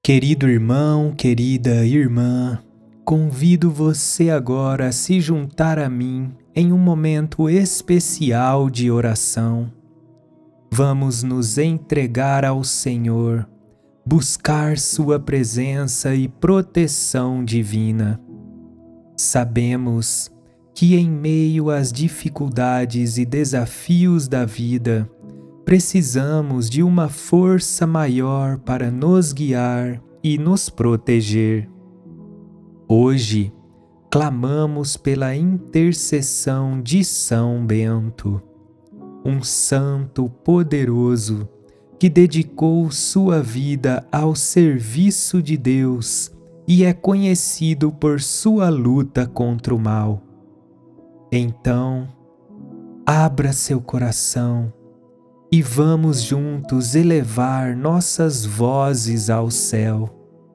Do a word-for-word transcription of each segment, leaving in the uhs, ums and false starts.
Querido irmão, querida irmã, convido você agora a se juntar a mim em um momento especial de oração. Vamos nos entregar ao Senhor, buscar Sua presença e proteção divina. Sabemos que em meio às dificuldades e desafios da vida, precisamos de uma força maior para nos guiar e nos proteger. Hoje, clamamos pela intercessão de São Bento, um santo poderoso que dedicou sua vida ao serviço de Deus e é conhecido por sua luta contra o mal. Então, abra seu coração e vamos juntos elevar nossas vozes ao céu.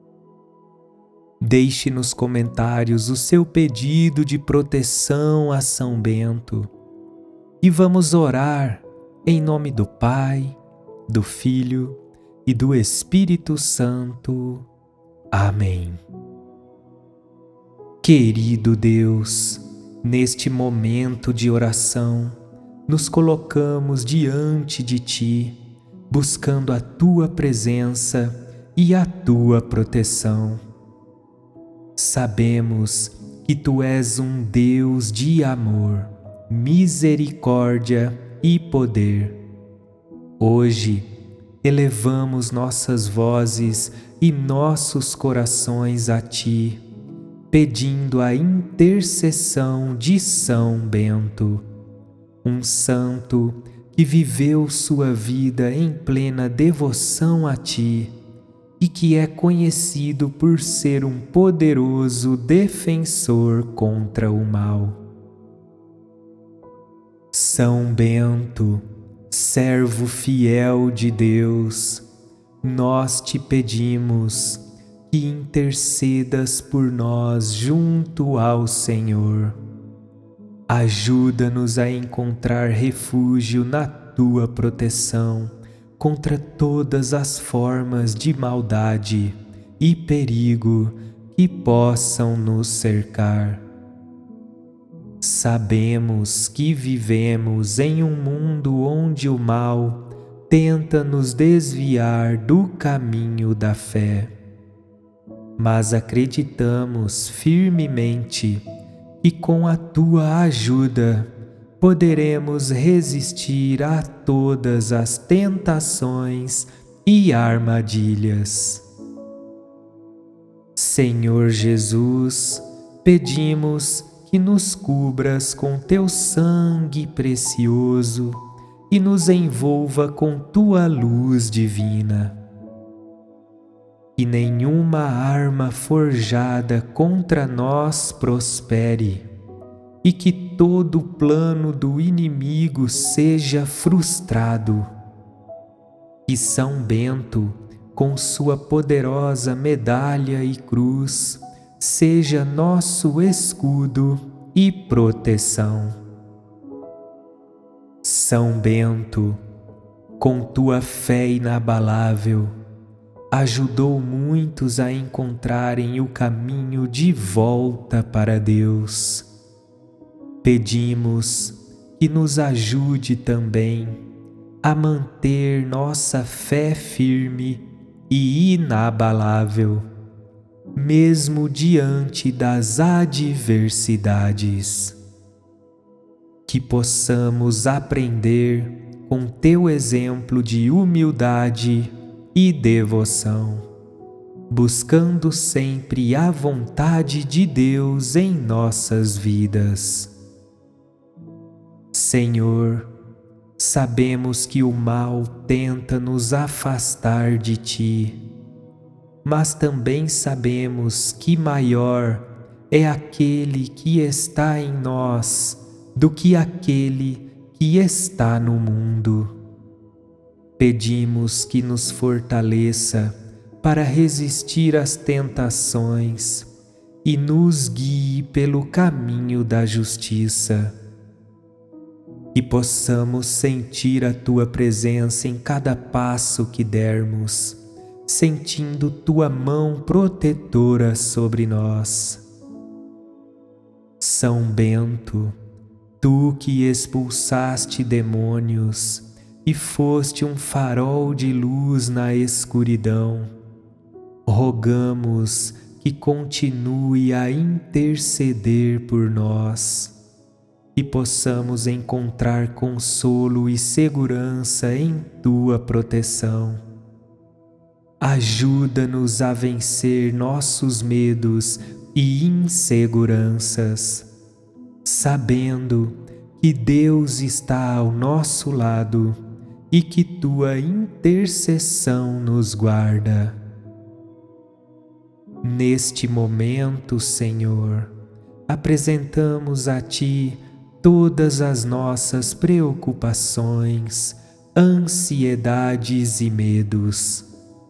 Deixe nos comentários o seu pedido de proteção a São Bento e vamos orar em nome do Pai, do Filho e do Espírito Santo. Amém. Querido Deus, neste momento de oração, nos colocamos diante de Ti, buscando a Tua presença e a Tua proteção. Sabemos que Tu és um Deus de amor, misericórdia e poder. Hoje, elevamos nossas vozes e nossos corações a Ti, pedindo a intercessão de São Bento, um santo que viveu sua vida em plena devoção a Ti e que é conhecido por ser um poderoso defensor contra o mal. São Bento, servo fiel de Deus, nós te pedimos que intercedas por nós junto ao Senhor. Ajuda-nos a encontrar refúgio na Tua proteção contra todas as formas de maldade e perigo que possam nos cercar. Sabemos que vivemos em um mundo onde o mal tenta nos desviar do caminho da fé, mas acreditamos firmemente e com a Tua ajuda poderemos resistir a todas as tentações e armadilhas. Senhor Jesus, pedimos que nos cubras com Teu sangue precioso e nos envolva com Tua luz divina. Que nenhuma arma forjada contra nós prospere e que todo plano do inimigo seja frustrado. Que São Bento, com sua poderosa medalha e cruz, seja nosso escudo e proteção. São Bento, com tua fé inabalável, ajudou muitos a encontrarem o caminho de volta para Deus. Pedimos que nos ajude também a manter nossa fé firme e inabalável, mesmo diante das adversidades. Que possamos aprender com Teu exemplo de humildade e devoção, buscando sempre a vontade de Deus em nossas vidas. Senhor, sabemos que o mal tenta nos afastar de Ti, mas também sabemos que maior é aquele que está em nós do que aquele que está no mundo. Pedimos que nos fortaleça para resistir às tentações e nos guie pelo caminho da justiça. e possamos sentir a Tua presença em cada passo que dermos, sentindo tua mão protetora sobre nós. São Bento, tu que expulsaste demônios e foste um farol de luz na escuridão, rogamos que continue a interceder por nós e possamos encontrar consolo e segurança em tua proteção. Ajuda-nos a vencer nossos medos e inseguranças, sabendo que Deus está ao nosso lado e que tua intercessão nos guarda. Neste momento, Senhor, apresentamos a Ti todas as nossas preocupações, ansiedades e medos.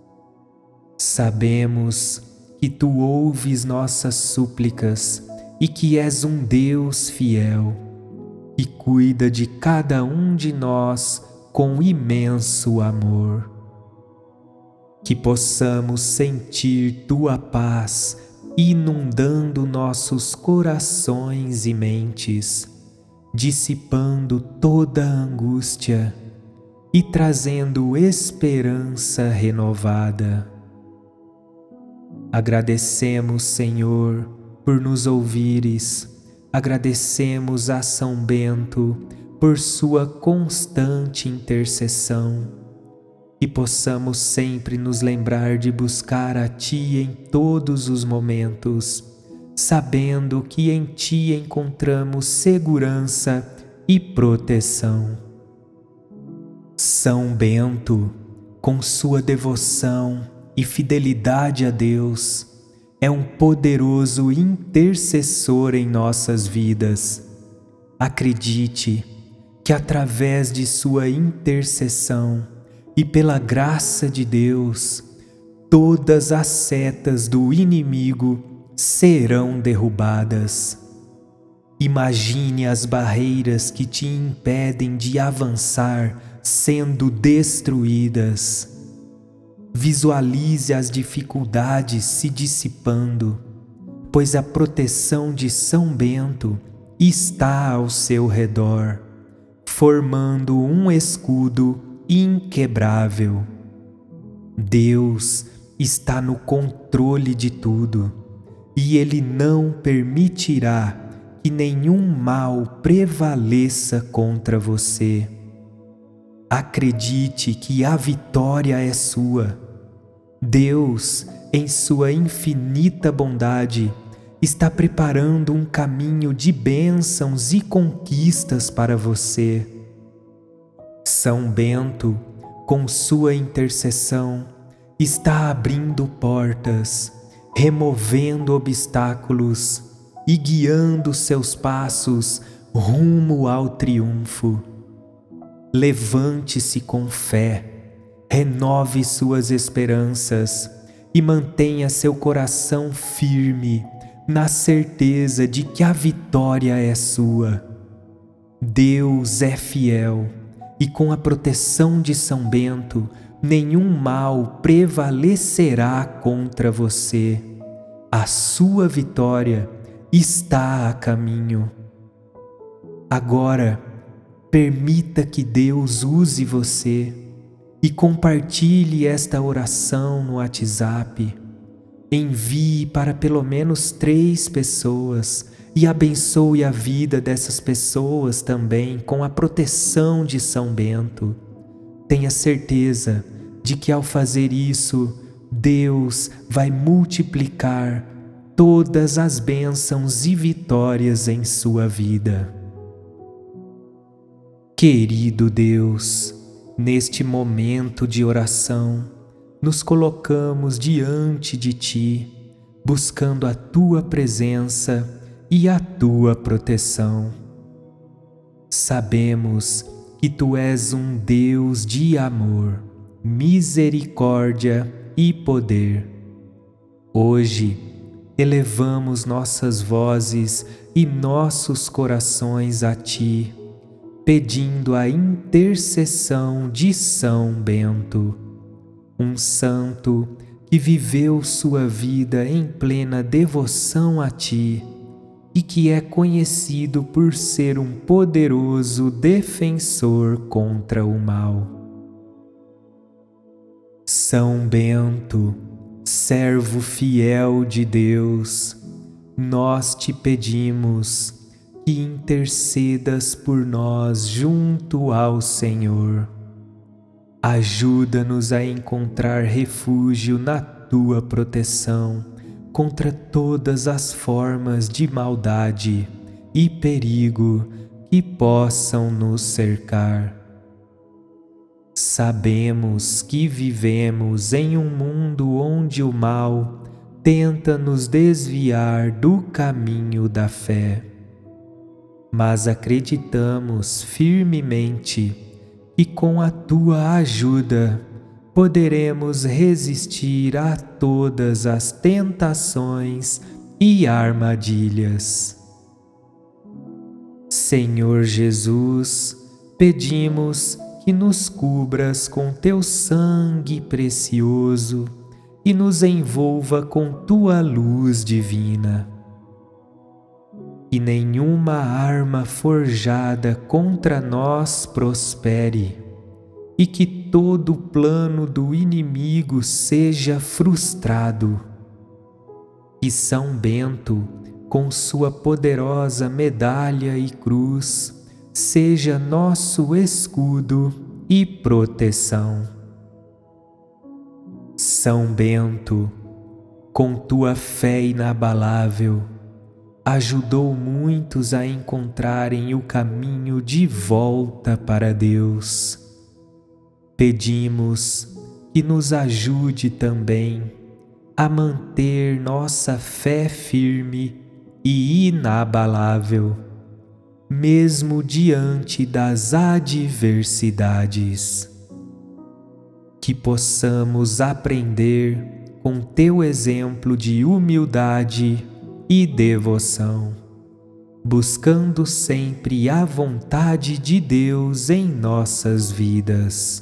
Sabemos que Tu ouves nossas súplicas e que és um Deus fiel, que cuida de cada um de nós com imenso amor. Que possamos sentir Tua paz inundando nossos corações e mentes, dissipando toda a angústia e trazendo esperança renovada. Agradecemos, Senhor, por nos ouvires. Agradecemos a São Bento por sua constante intercessão. Que possamos sempre nos lembrar de buscar a Ti em todos os momentos, sabendo que em Ti encontramos segurança e proteção. São Bento, com sua devoção e fidelidade a Deus, é um poderoso intercessor em nossas vidas. Acredite que através de sua intercessão e pela graça de Deus, todas as setas do inimigo serão derrubadas. Imagine as barreiras que te impedem de avançar sendo destruídas. Visualize as dificuldades se dissipando, pois a proteção de São Bento está ao seu redor, formando um escudo inquebrável. Deus está no controle de tudo e Ele não permitirá que nenhum mal prevaleça contra você. Acredite que a vitória é sua. Deus, em sua infinita bondade, está preparando um caminho de bênçãos e conquistas para você. São Bento, com sua intercessão, está abrindo portas, removendo obstáculos e guiando seus passos rumo ao triunfo. Levante-se com fé, renove suas esperanças e mantenha seu coração firme na certeza de que a vitória é sua. Deus é fiel e com a proteção de São Bento, nenhum mal prevalecerá contra você. A sua vitória está a caminho. Agora, permita que Deus use você e compartilhe esta oração no WhatsApp. Envie para pelo menos três pessoas e abençoe a vida dessas pessoas também com a proteção de São Bento. Tenha certeza de que ao fazer isso, Deus vai multiplicar todas as bênçãos e vitórias em sua vida. Querido Deus, neste momento de oração, nos colocamos diante de Ti, buscando a Tua presença e a Tua proteção. Sabemos que Tu és um Deus de amor, misericórdia e poder. Hoje, elevamos nossas vozes e nossos corações a Ti, pedindo a intercessão de São Bento. um santo que viveu sua vida em plena devoção a Ti e que é conhecido por ser um poderoso defensor contra o mal. São Bento, servo fiel de Deus, nós te pedimos que intercedas por nós junto ao Senhor. Ajuda-nos a encontrar refúgio na Tua proteção contra todas as formas de maldade e perigo que possam nos cercar. Sabemos que vivemos em um mundo onde o mal tenta nos desviar do caminho da fé, mas acreditamos firmemente que com a Tua ajuda poderemos resistir a todas as tentações e armadilhas. Senhor Jesus, pedimos que nos cubras com Teu sangue precioso e nos envolva com Tua luz divina. Que nenhuma arma forjada contra nós prospere e que todo plano do inimigo seja frustrado. Que São Bento, com sua poderosa medalha e cruz, seja nosso escudo e proteção. São Bento, com tua fé inabalável, ajudou muitos a encontrarem o caminho de volta para Deus. Pedimos que nos ajude também a manter nossa fé firme e inabalável, mesmo diante das adversidades. Que possamos aprender com Teu exemplo de humildade e devoção, buscando sempre a vontade de Deus em nossas vidas.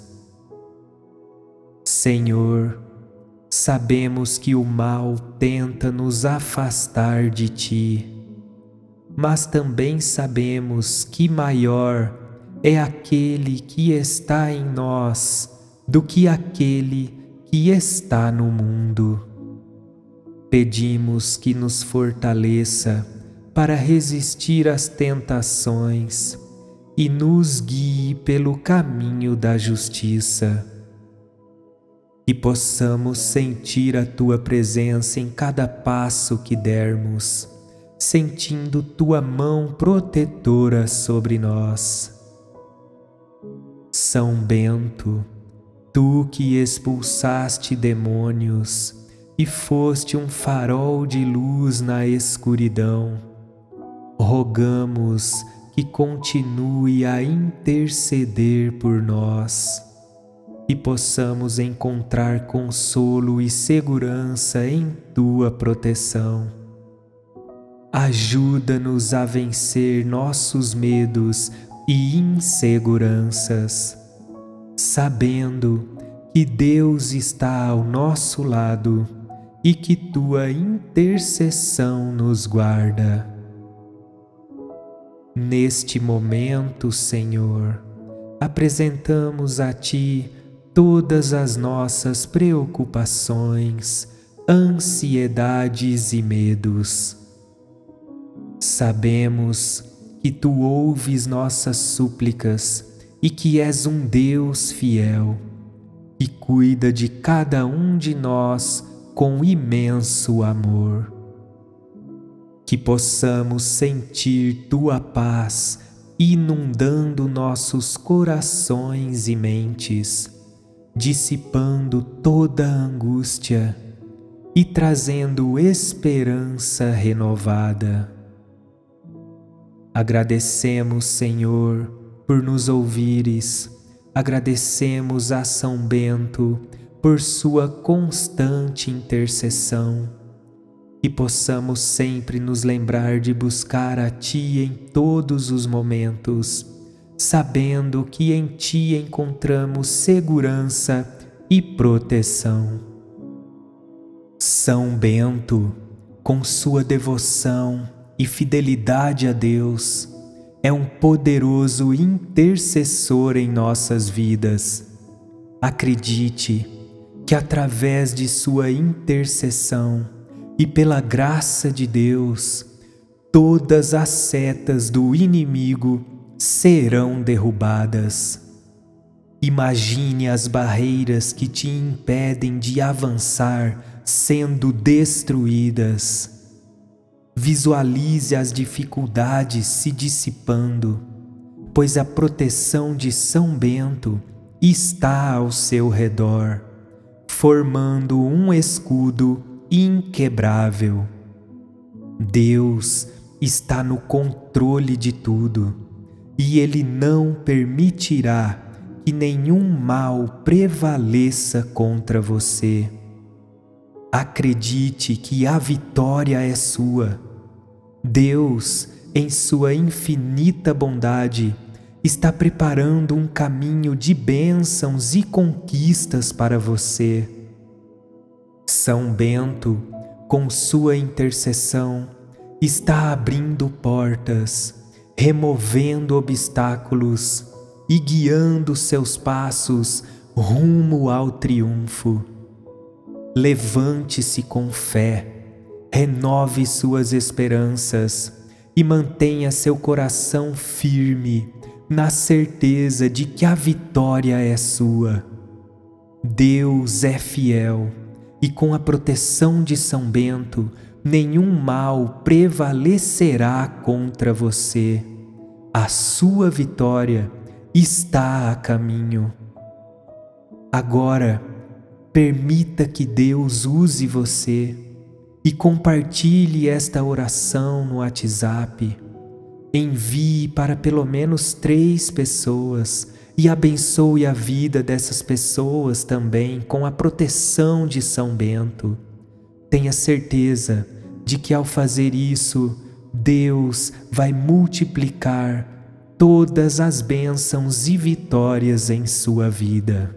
Senhor, sabemos que o mal tenta nos afastar de Ti, mas também sabemos que maior é aquele que está em nós do que aquele que está no mundo. Pedimos que nos fortaleça para resistir às tentações e nos guie pelo caminho da justiça. Que possamos sentir a Tua presença em cada passo que dermos, sentindo Tua mão protetora sobre nós. São Bento, Tu que expulsaste demônios e foste um farol de luz na escuridão, rogamos que continue a interceder por nós e possamos encontrar consolo e segurança em Tua proteção. Ajuda-nos a vencer nossos medos e inseguranças, sabendo que Deus está ao nosso lado e que Tua intercessão nos guarda. Neste momento, Senhor, apresentamos a Ti todas as nossas preocupações, ansiedades e medos. Sabemos que Tu ouves nossas súplicas e que és um Deus fiel, que cuida de cada um de nós com imenso amor. Que possamos sentir Tua paz inundando nossos corações e mentes, dissipando toda a angústia e trazendo esperança renovada. Agradecemos, Senhor, por nos ouvires. Agradecemos a São Bento por sua constante intercessão. E possamos sempre nos lembrar de buscar a Ti em todos os momentos, sabendo que em Ti encontramos segurança e proteção. São Bento, com sua devoção e fidelidade a Deus, é um poderoso intercessor em nossas vidas. Acredite que através de sua intercessão e pela graça de Deus, todas as setas do inimigo serão derrubadas. Imagine as barreiras que te impedem de avançar sendo destruídas. Visualize as dificuldades se dissipando, pois a proteção de São Bento está ao seu redor, formando um escudo inquebrável. Deus está no controle de tudo e Ele não permitirá que nenhum mal prevaleça contra você. Acredite que a vitória é sua. Deus, em sua infinita bondade, está preparando um caminho de bênçãos e conquistas para você. São Bento, com sua intercessão, está abrindo portas, removendo obstáculos e guiando seus passos rumo ao triunfo. Levante-se com fé, renove suas esperanças e mantenha seu coração firme na certeza de que a vitória é sua. Deus é fiel e com a proteção de São Bento, nenhum mal prevalecerá contra você. A sua vitória está a caminho. Agora, permita que Deus use você e compartilhe esta oração no WhatsApp. Envie para pelo menos três pessoas e abençoe a vida dessas pessoas também com a proteção de São Bento. Tenha certeza de que ao fazer isso, Deus vai multiplicar todas as bênçãos e vitórias em sua vida.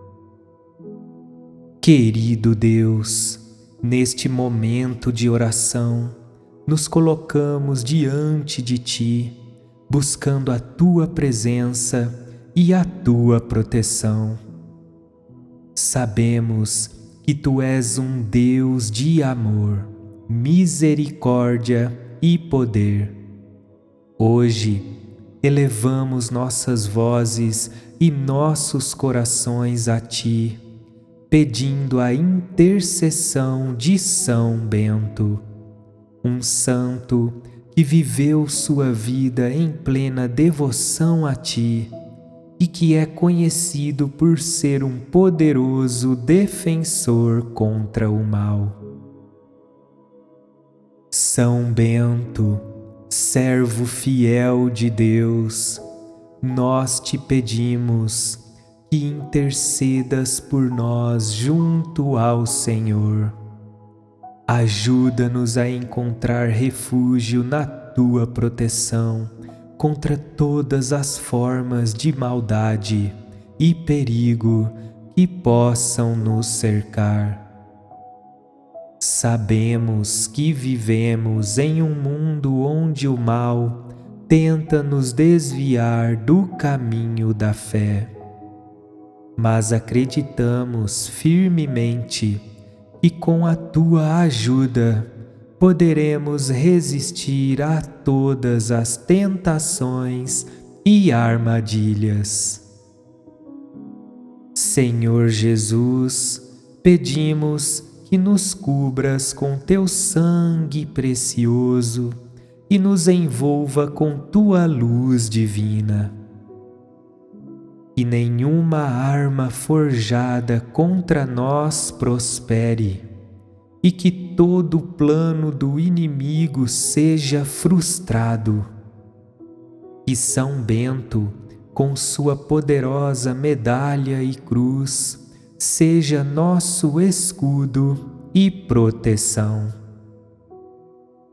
Querido Deus, neste momento de oração, nos colocamos diante de Ti, buscando a Tua presença e a Tua proteção. Sabemos que Tu és um Deus de amor, misericórdia e poder. Hoje, elevamos nossas vozes e nossos corações a Ti, pedindo a intercessão de São Bento, um santo que viveu sua vida em plena devoção a Ti e que é conhecido por ser um poderoso defensor contra o mal. São Bento, servo fiel de Deus, nós te pedimos que intercedas por nós junto ao Senhor. Ajuda-nos a encontrar refúgio na Tua proteção contra todas as formas de maldade e perigo que possam nos cercar. Sabemos que vivemos em um mundo onde o mal tenta nos desviar do caminho da fé. Mas acreditamos firmemente que com a Tua ajuda poderemos resistir a todas as tentações e armadilhas. Senhor Jesus, pedimos que nos cubras com Teu sangue precioso e nos envolva com Tua luz divina. Que nenhuma arma forjada contra nós prospere e que todo plano do inimigo seja frustrado. Que São Bento, com sua poderosa medalha e cruz, seja nosso escudo e proteção.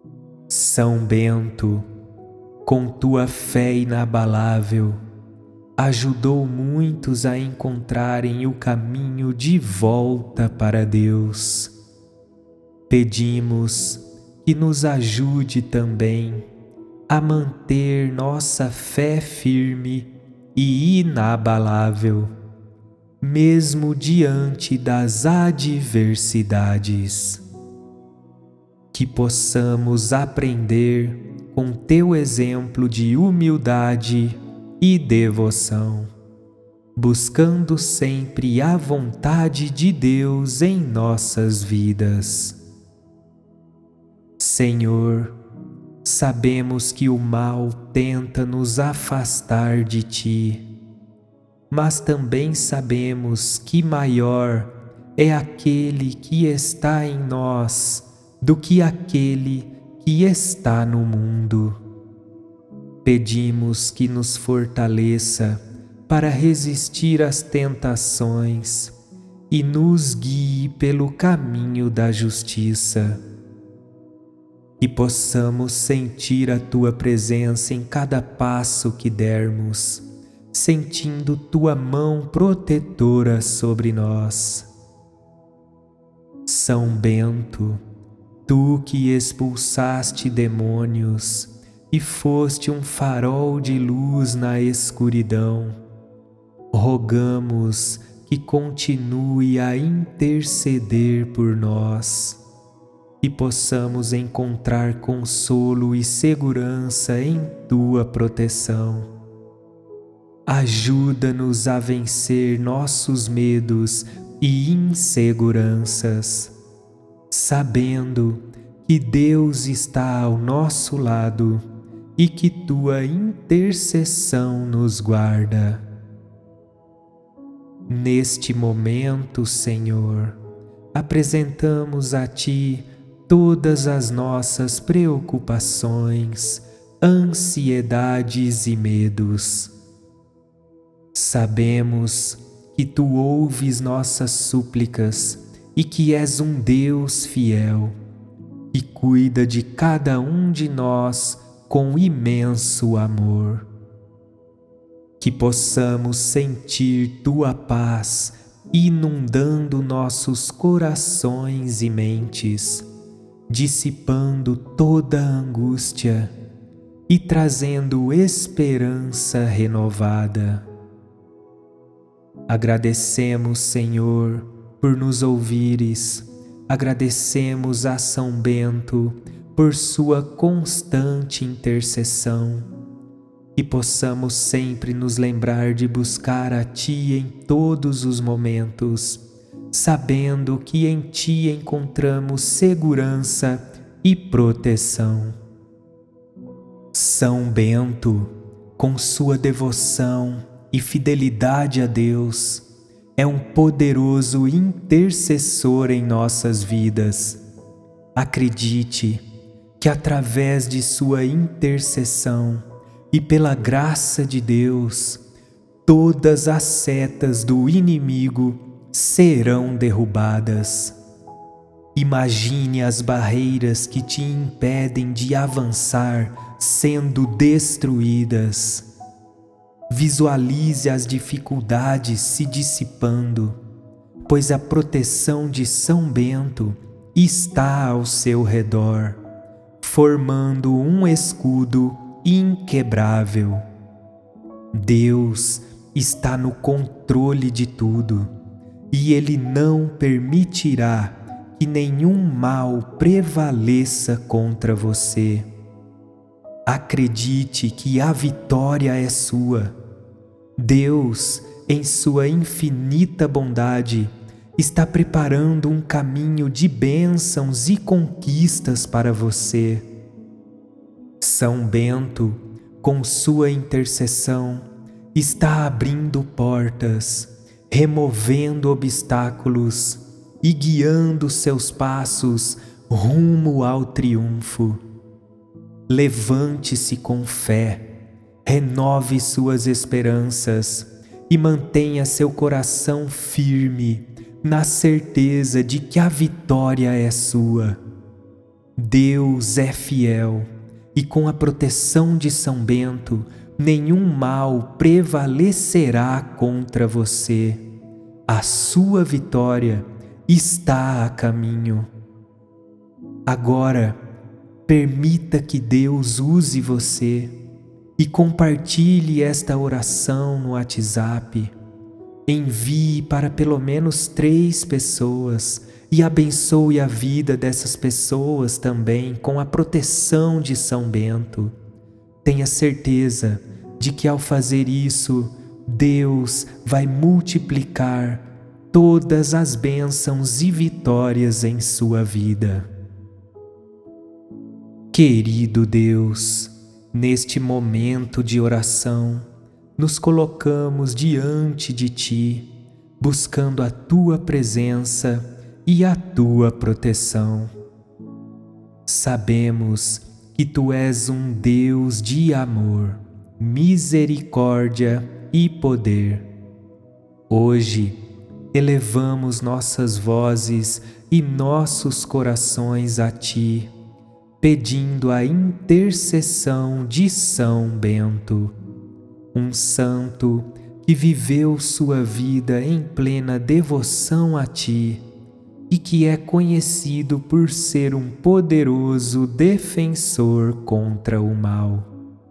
São Bento, com tua fé inabalável, ajudou muitos a encontrarem o caminho de volta para Deus. Pedimos que nos ajude também a manter nossa fé firme e inabalável, mesmo diante das adversidades. Que possamos aprender com teu exemplo de humildade e devoção, buscando sempre a vontade de Deus em nossas vidas. Senhor, sabemos que o mal tenta nos afastar de Ti, mas também sabemos que maior é aquele que está em nós do que aquele que está no mundo. Pedimos que nos fortaleça para resistir às tentações e nos guie pelo caminho da justiça. Que possamos sentir a Tua presença em cada passo que dermos, sentindo Tua mão protetora sobre nós. São Bento, Tu que expulsaste demônios e foste um farol de luz na escuridão, rogamos que continue a interceder por nós e possamos encontrar consolo e segurança em Tua proteção. Ajuda-nos a vencer nossos medos e inseguranças, sabendo que Deus está ao nosso lado e que Tua intercessão nos guarda. Neste momento, Senhor, apresentamos a Ti todas as nossas preocupações, ansiedades e medos. Sabemos que Tu ouves nossas súplicas e que és um Deus fiel, que cuida de cada um de nós com imenso amor. Que possamos sentir Tua paz inundando nossos corações e mentes, dissipando toda a angústia e trazendo esperança renovada. Agradecemos, Senhor, por nos ouvires. Agradecemos a São Bento por sua constante intercessão. E possamos sempre nos lembrar de buscar a Ti em todos os momentos, sabendo que em Ti encontramos segurança e proteção. São Bento, com sua devoção e fidelidade a Deus, é um poderoso intercessor em nossas vidas. Acredite que através de sua intercessão e pela graça de Deus, todas as setas do inimigo serão derrubadas. Imagine as barreiras que te impedem de avançar sendo destruídas. Visualize as dificuldades se dissipando, pois a proteção de São Bento está ao seu redor, formando um escudo inquebrável. Deus está no controle de tudo e Ele não permitirá que nenhum mal prevaleça contra você. Acredite que a vitória é sua. Deus, em sua infinita bondade, está preparando um caminho de bênçãos e conquistas para você. São Bento, com sua intercessão, está abrindo portas, removendo obstáculos e guiando seus passos rumo ao triunfo. Levante-se com fé, renove suas esperanças e mantenha seu coração firme na certeza de que a vitória é sua. Deus é fiel e com a proteção de São Bento nenhum mal prevalecerá contra você. A sua vitória está a caminho. Agora, permita que Deus use você e compartilhe esta oração no WhatsApp. Envie para pelo menos três pessoas e abençoe a vida dessas pessoas também com a proteção de São Bento. Tenha certeza de que ao fazer isso, Deus vai multiplicar todas as bênçãos e vitórias em sua vida. Querido Deus, neste momento de oração, nos colocamos diante de Ti, buscando a Tua presença e a Tua proteção. Sabemos que Tu és um Deus de amor, misericórdia e poder. Hoje, elevamos nossas vozes e nossos corações a Ti, pedindo a intercessão de São Bento, um santo que viveu sua vida em plena devoção a Ti e que é conhecido por ser um poderoso defensor contra o mal.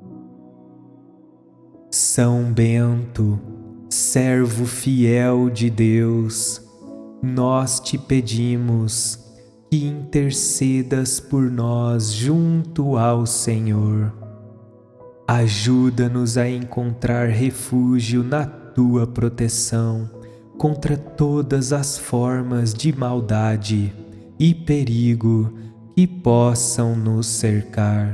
São Bento, servo fiel de Deus, nós te pedimos que intercedas por nós junto ao Senhor. Ajuda-nos a encontrar refúgio na Tua proteção contra todas as formas de maldade e perigo que possam nos cercar.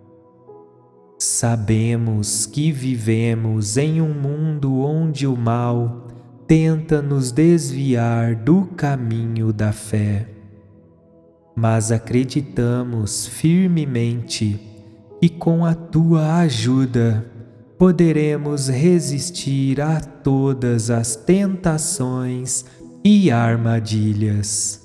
Sabemos que vivemos em um mundo onde o mal tenta nos desviar do caminho da fé, mas acreditamos firmemente que com a Tua ajuda poderemos resistir a todas as tentações e armadilhas.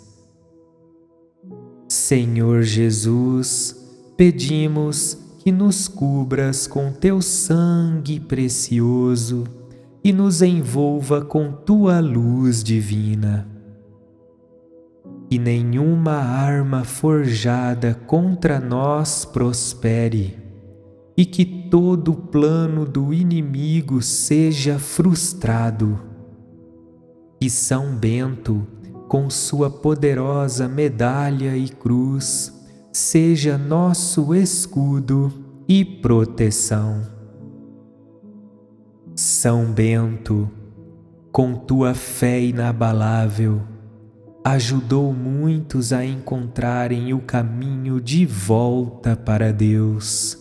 Senhor Jesus, pedimos que nos cubras com Teu sangue precioso e nos envolva com Tua luz divina. Que nenhuma arma forjada contra nós prospere e que todo plano do inimigo seja frustrado. Que São Bento, com sua poderosa medalha e cruz, seja nosso escudo e proteção. São Bento, com tua fé inabalável, ajudou muitos a encontrarem o caminho de volta para Deus.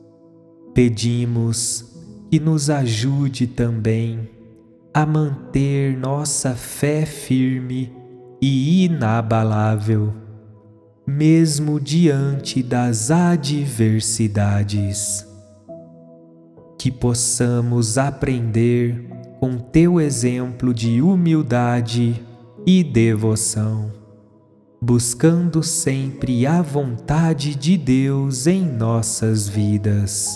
Pedimos que nos ajude também a manter nossa fé firme e inabalável, mesmo diante das adversidades. Que possamos aprender com Teu exemplo de humildade e devoção, buscando sempre a vontade de Deus em nossas vidas.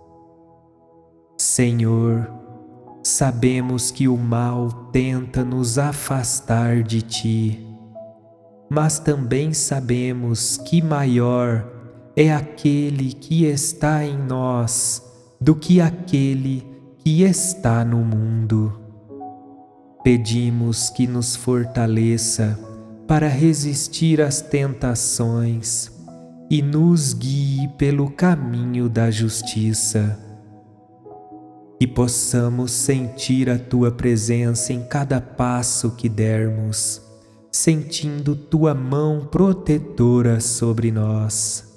Senhor, sabemos que o mal tenta nos afastar de Ti, mas também sabemos que maior é aquele que está em nós do que aquele que está no mundo. Pedimos que nos fortaleça para resistir às tentações e nos guie pelo caminho da justiça. Que possamos sentir a Tua presença em cada passo que dermos, sentindo Tua mão protetora sobre nós.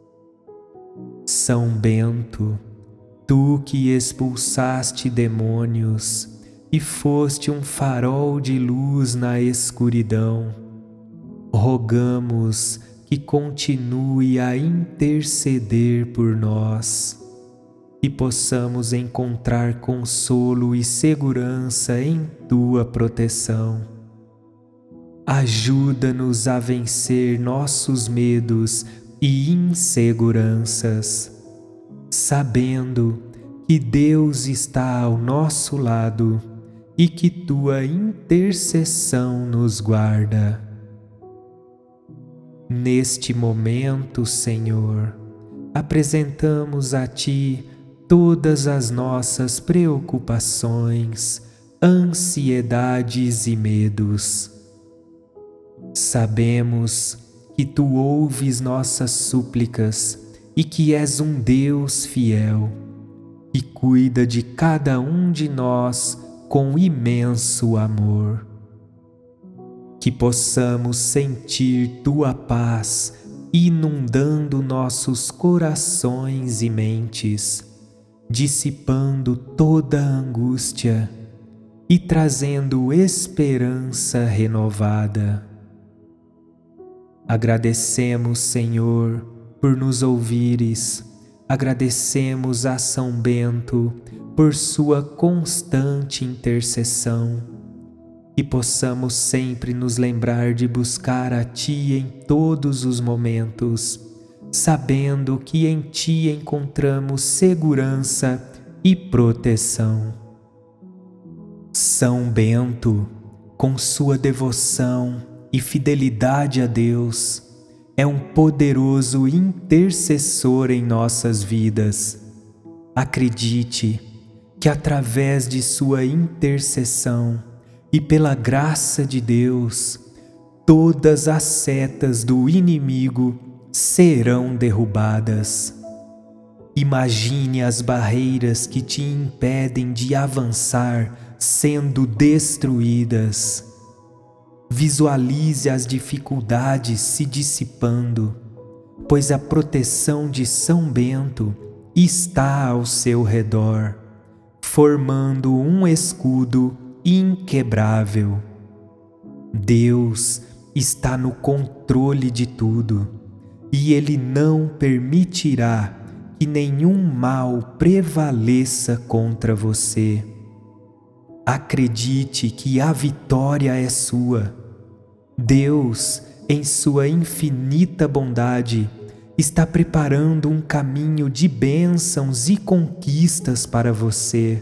São Bento, Tu que expulsaste demônios e foste um farol de luz na escuridão, rogamos que continue a interceder por nós e possamos encontrar consolo e segurança em Tua proteção. Ajuda-nos a vencer nossos medos e inseguranças, sabendo que Deus está ao nosso lado e que tua intercessão nos guarda. Neste momento, Senhor, apresentamos a Ti todas as nossas preocupações, ansiedades e medos. Sabemos que Tu ouves nossas súplicas e que és um Deus fiel, que cuida de cada um de nós com imenso amor. Que possamos sentir Tua paz inundando nossos corações e mentes, dissipando toda a angústia e trazendo esperança renovada. Agradecemos, Senhor, por nos ouvires. Agradecemos a São Bento por sua constante intercessão. E possamos sempre nos lembrar de buscar a Ti em todos os momentos, sabendo que em Ti encontramos segurança e proteção. São Bento, com sua devoção e fidelidade a Deus, é um poderoso intercessor em nossas vidas. Acredite que através de sua intercessão e pela graça de Deus, todas as setas do inimigo serão derrubadas. Imagine as barreiras que te impedem de avançar sendo destruídas. Visualize as dificuldades se dissipando, pois a proteção de São Bento está ao seu redor, formando um escudo inquebrável. Deus está no controle de tudo e Ele não permitirá que nenhum mal prevaleça contra você. Acredite que a vitória é sua. Deus, em sua infinita bondade, está preparando um caminho de bênçãos e conquistas para você.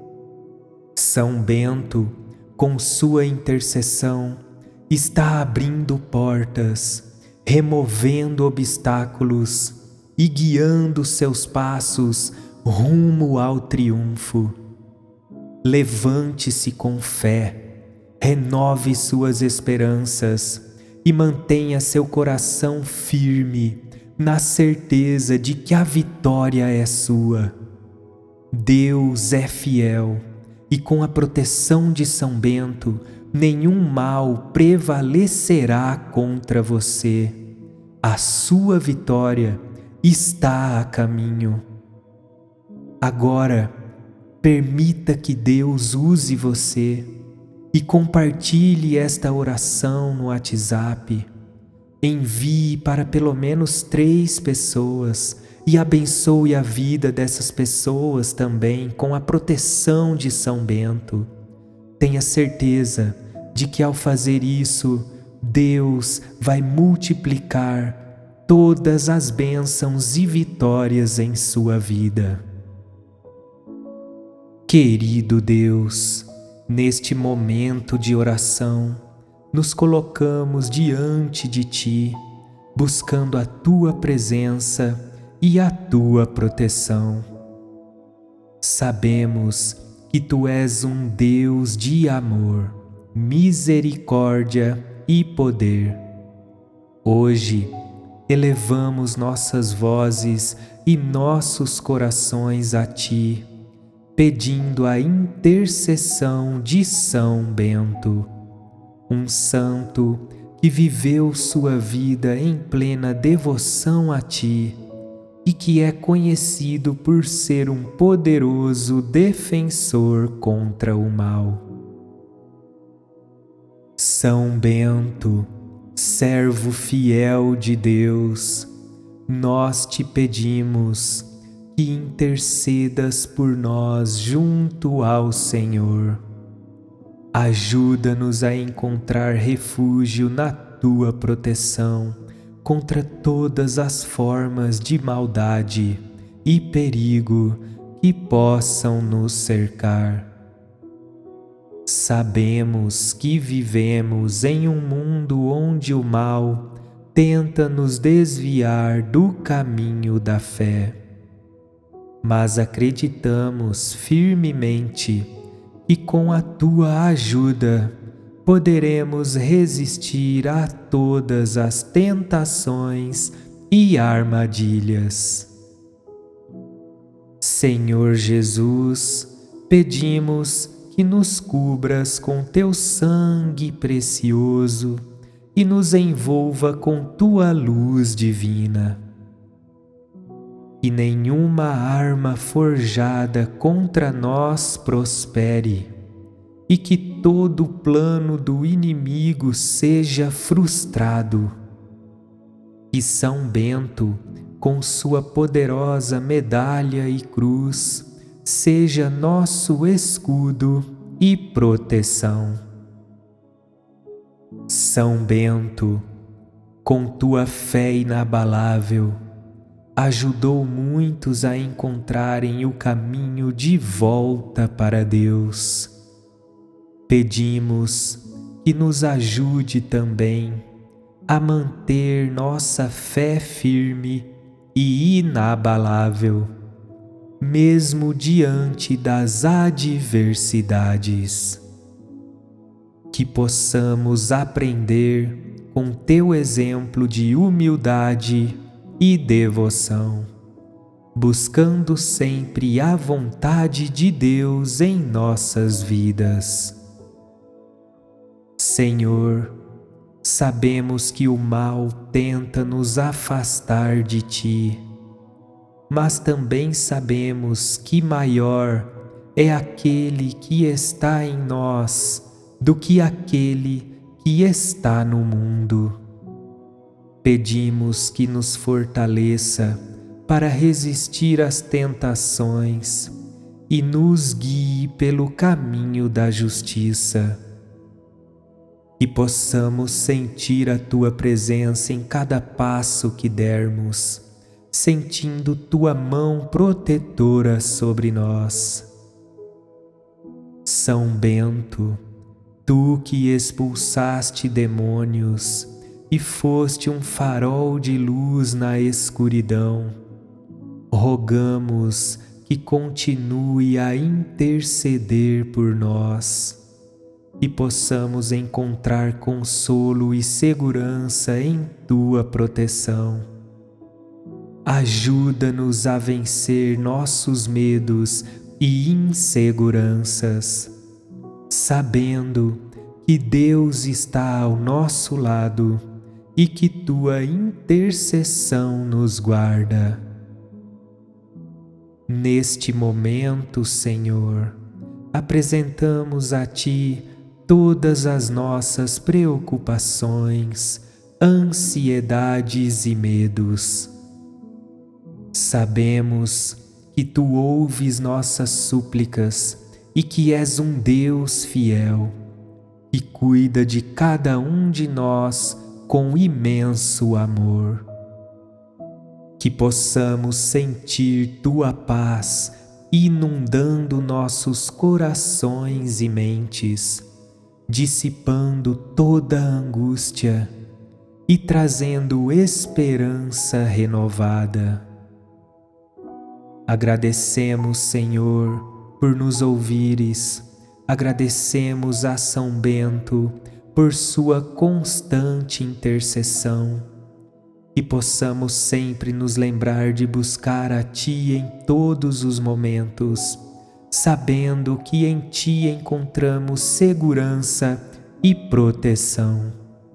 São Bento, com sua intercessão, está abrindo portas, removendo obstáculos e guiando seus passos rumo ao triunfo. Levante-se com fé, renove suas esperanças e mantenha seu coração firme na certeza de que a vitória é sua. Deus é fiel e com a proteção de São Bento, nenhum mal prevalecerá contra você. A sua vitória está a caminho. Agora, permita que Deus use você e compartilhe esta oração no WhatsApp. Envie para pelo menos três pessoas e abençoe a vida dessas pessoas também com a proteção de São Bento. Tenha certeza de que ao fazer isso, Deus vai multiplicar todas as bênçãos e vitórias em sua vida. Querido Deus, neste momento de oração, nos colocamos diante de Ti, buscando a Tua presença e a Tua proteção. Sabemos que Tu és um Deus de amor, misericórdia e poder. Hoje, elevamos nossas vozes e nossos corações a Ti, pedindo a intercessão de São Bento, um santo que viveu sua vida em plena devoção a Ti e que é conhecido por ser um poderoso defensor contra o mal. São Bento, servo fiel de Deus, nós te pedimos que intercedas por nós junto ao Senhor. Ajuda-nos a encontrar refúgio na Tua proteção contra todas as formas de maldade e perigo que possam nos cercar. Sabemos que vivemos em um mundo onde o mal tenta nos desviar do caminho da fé, mas acreditamos firmemente que com a tua ajuda poderemos resistir a todas as tentações e armadilhas. Senhor Jesus, pedimos que nos cubras com teu sangue precioso e nos envolva com tua luz divina. Que nenhuma arma forjada contra nós prospere e que todo plano do inimigo seja frustrado. Que São Bento, com sua poderosa medalha e cruz, seja nosso escudo e proteção. São Bento, com tua fé inabalável, ajudou muitos a encontrarem o caminho de volta para Deus. Pedimos que nos ajude também a manter nossa fé firme e inabalável, mesmo diante das adversidades. Que possamos aprender com teu exemplo de humildade e devoção, buscando sempre a vontade de Deus em nossas vidas. Senhor, sabemos que o mal tenta nos afastar de Ti, mas também sabemos que maior é aquele que está em nós do que aquele que está no mundo. Pedimos que nos fortaleça para resistir às tentações e nos guie pelo caminho da justiça. Que possamos sentir a Tua presença em cada passo que dermos, sentindo Tua mão protetora sobre nós. São Bento, Tu que expulsaste demônios e foste um farol de luz na escuridão, rogamos que continue a interceder por nós e possamos encontrar consolo e segurança em Tua proteção. Ajuda-nos a vencer nossos medos e inseguranças, sabendo que Deus está ao nosso lado e que Tua intercessão nos guarda. Neste momento, Senhor, apresentamos a Ti todas as nossas preocupações, ansiedades e medos. Sabemos que Tu ouves nossas súplicas e que és um Deus fiel, que cuida de cada um de nós com imenso amor. Que possamos sentir Tua paz inundando nossos corações e mentes, dissipando toda a angústia e trazendo esperança renovada. Agradecemos, Senhor, por nos ouvires. Agradecemos a São Bento por sua constante intercessão. E possamos sempre nos lembrar de buscar a Ti em todos os momentos, sabendo que em Ti encontramos segurança e proteção.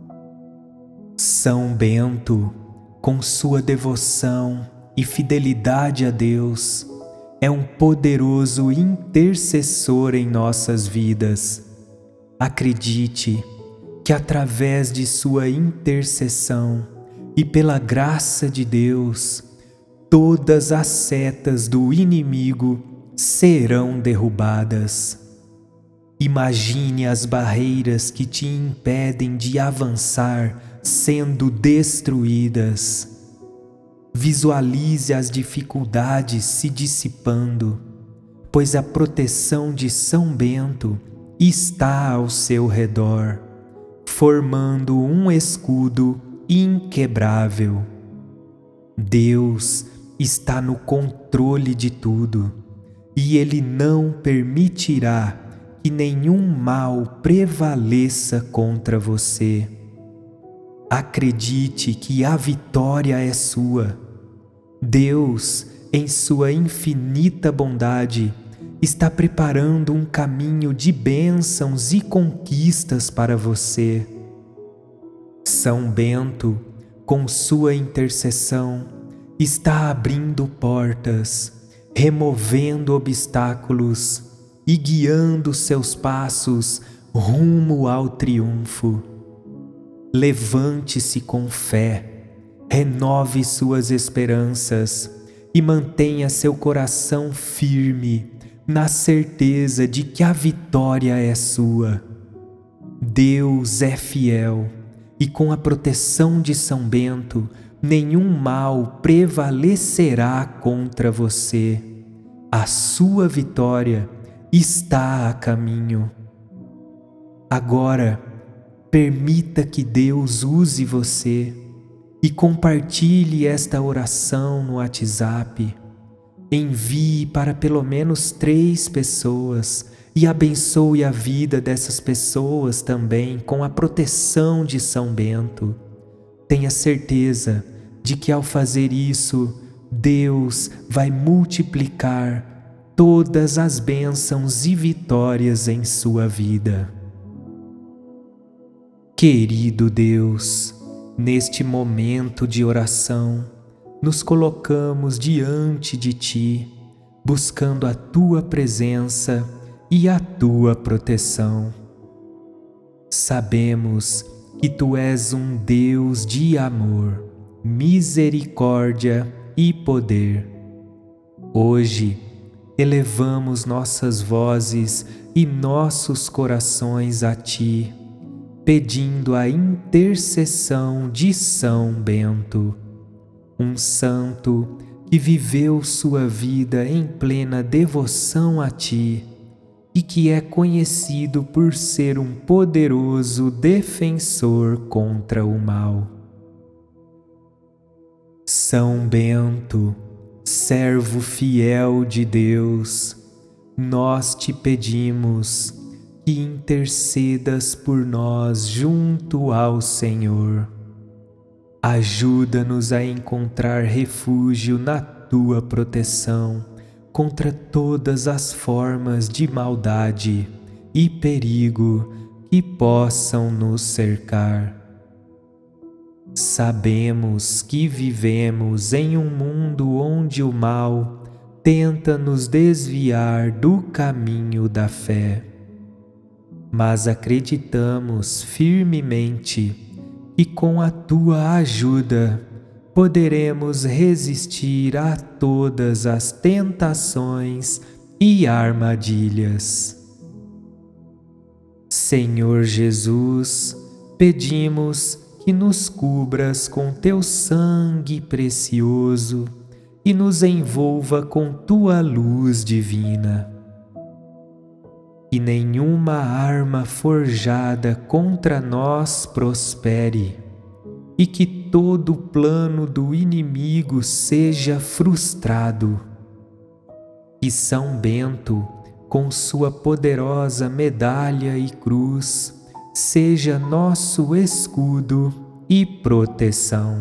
São Bento, com sua devoção e fidelidade a Deus, é um poderoso intercessor em nossas vidas. Acredite que através de sua intercessão e pela graça de Deus, todas as setas do inimigo serão derrubadas. Imagine as barreiras que te impedem de avançar sendo destruídas. Visualize as dificuldades se dissipando pois a proteção de São Bento está ao seu redor, formando um escudo inquebrável. Deus está no controle de tudo, e Ele não permitirá que nenhum mal prevaleça contra você. Acredite que a vitória é sua. Deus, em sua infinita bondade, está preparando um caminho de bênçãos e conquistas para você. São Bento, com sua intercessão, está abrindo portas, removendo obstáculos e guiando seus passos rumo ao triunfo. Levante-se com fé, renove suas esperanças e mantenha seu coração firme na certeza de que a vitória é sua. Deus é fiel e com a proteção de São Bento, nenhum mal prevalecerá contra você. A sua vitória está a caminho. Agora, permita que Deus use você e compartilhe esta oração no WhatsApp. Envie para pelo menos três pessoas e abençoe a vida dessas pessoas também com a proteção de São Bento. Tenha certeza de que ao fazer isso, Deus vai multiplicar todas as bênçãos e vitórias em sua vida. Querido Deus, neste momento de oração, nos colocamos diante de Ti, buscando a Tua presença e a Tua proteção. Sabemos que Tu és um Deus de amor, misericórdia e poder. Hoje, elevamos nossas vozes e nossos corações a Ti, pedindo a intercessão de São Bento, um santo que viveu sua vida em plena devoção a Ti e que é conhecido por ser um poderoso defensor contra o mal. São Bento, servo fiel de Deus, nós te pedimos que intercedas por nós junto ao Senhor. Ajuda-nos a encontrar refúgio na Tua proteção contra todas as formas de maldade e perigo que possam nos cercar. Sabemos que vivemos em um mundo onde o mal tenta nos desviar do caminho da fé. Mas acreditamos firmemente que com a Tua ajuda poderemos resistir a todas as tentações e armadilhas. Senhor Jesus, pedimos que nos cubras com Teu sangue precioso e nos envolva com Tua luz divina. Que nenhuma arma forjada contra nós prospere, e que todo plano do inimigo seja frustrado. Que São Bento, com sua poderosa medalha e cruz, seja nosso escudo e proteção.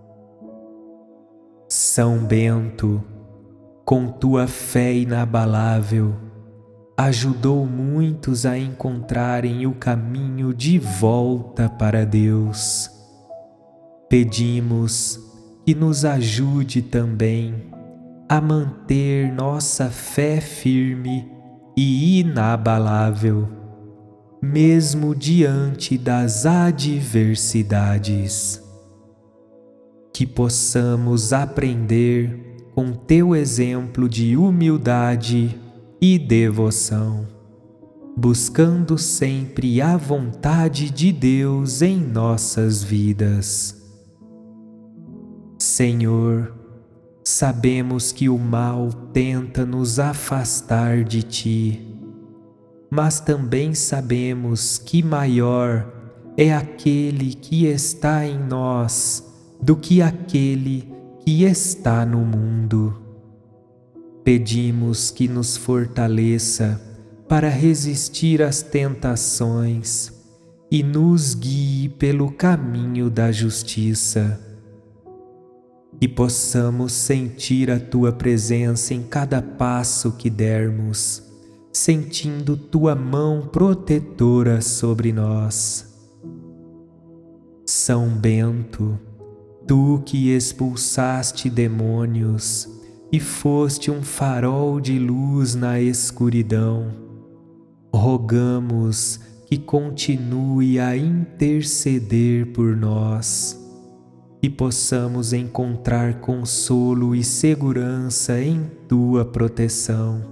São Bento, com tua fé inabalável, ajudou muitos a encontrarem o caminho de volta para Deus. Pedimos que nos ajude também a manter nossa fé firme e inabalável, mesmo diante das adversidades. Que possamos aprender com Teu exemplo de humildade e devoção, buscando sempre a vontade de Deus em nossas vidas. Senhor, Sabemos que o mal tenta nos afastar de Ti, mas também sabemos que maior é aquele que está em nós do que aquele que está no mundo. Pedimos que nos fortaleça para resistir às tentações e nos guie pelo caminho da justiça. E possamos sentir a Tua presença em cada passo que dermos, sentindo Tua mão protetora sobre nós. São Bento, Tu que expulsaste demônios e foste um farol de luz na escuridão, rogamos que continue a interceder por nós e possamos encontrar consolo e segurança em Tua proteção.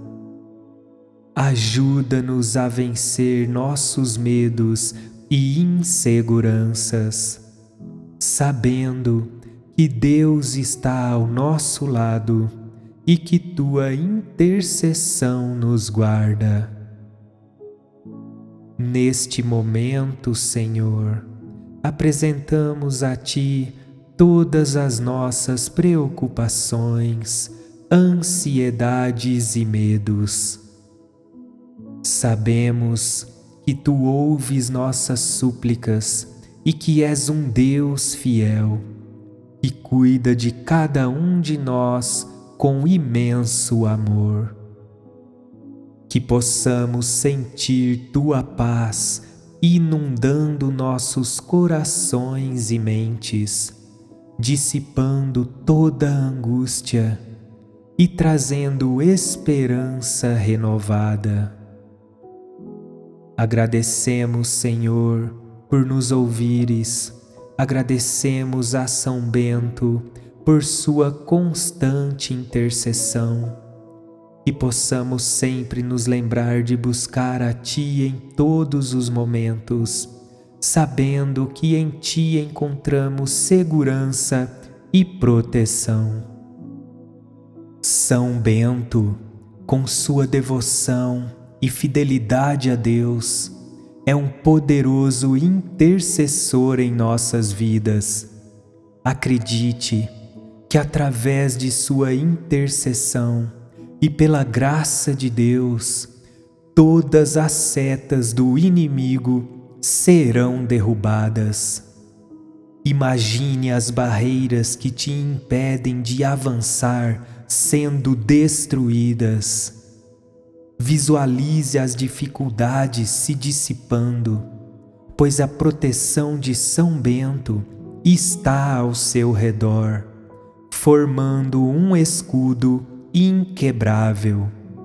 Ajuda-nos a vencer nossos medos e inseguranças, sabendo que Deus está ao nosso lado e que Tua intercessão nos guarda. Neste momento, Senhor, apresentamos a Ti todas as nossas preocupações, ansiedades e medos. Sabemos que Tu ouves nossas súplicas e que és um Deus fiel, que cuida de cada um de nós com imenso amor. Que possamos sentir Tua paz inundando nossos corações e mentes, dissipando toda a angústia e trazendo esperança renovada. Agradecemos, Senhor, por nos ouvires. Agradecemos a São Bento por sua constante intercessão. Que possamos sempre nos lembrar de buscar a Ti em todos os momentos, sabendo que em Ti encontramos segurança e proteção. São Bento, com sua devoção e fidelidade a Deus, é um poderoso intercessor em nossas vidas. Acredite que através de sua intercessão e pela graça de Deus, todas as setas do inimigo serão derrubadas. Imagine as barreiras que te impedem de avançar sendo destruídas. Visualize as dificuldades se dissipando, pois a proteção de São Bento está ao seu redor, formando um escudo inquebrável.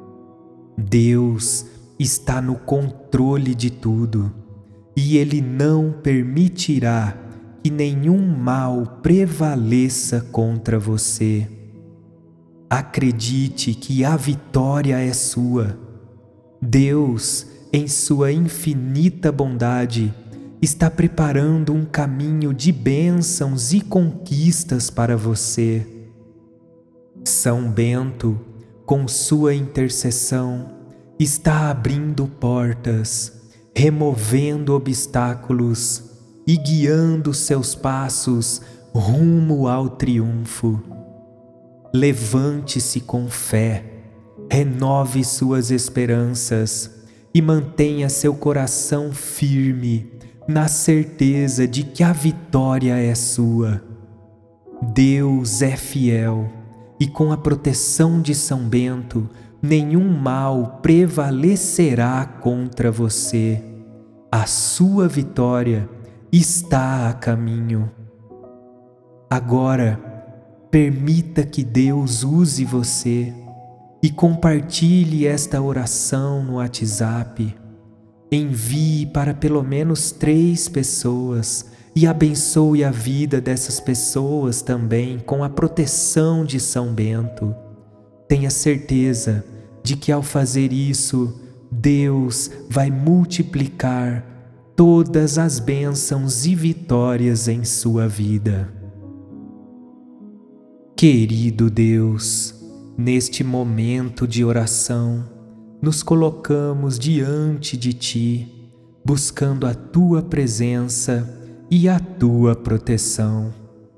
Deus está no controle de tudo e Ele não permitirá que nenhum mal prevaleça contra você. Acredite que a vitória é sua. Deus, em sua infinita bondade, está preparando um caminho de bênçãos e conquistas para você. São Bento, com sua intercessão, está abrindo portas, removendo obstáculos e guiando seus passos rumo ao triunfo. Levante-se com fé, renove suas esperanças e mantenha seu coração firme na certeza de que a vitória é sua. Deus é fiel e com a proteção de São Bento, nenhum mal prevalecerá contra você. A sua vitória está a caminho. Agora, permita que Deus use você e compartilhe esta oração no WhatsApp. Envie para pelo menos três pessoas e abençoe a vida dessas pessoas também com a proteção de São Bento. Tenha certeza de que ao fazer isso, Deus vai multiplicar todas as bênçãos e vitórias em sua vida. Querido Deus, neste momento de oração, nos colocamos diante de Ti, buscando a Tua presença e a Tua proteção.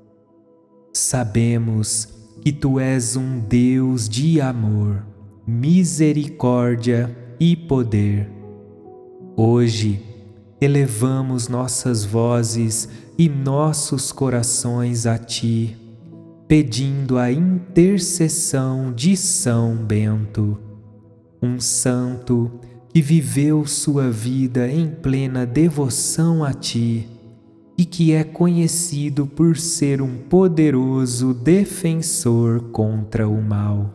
Sabemos que Tu és um Deus de amor, misericórdia e poder. Hoje, elevamos nossas vozes e nossos corações a Ti, pedindo a intercessão de São Bento, um santo que viveu sua vida em plena devoção a Ti e que é conhecido por ser um poderoso defensor contra o mal.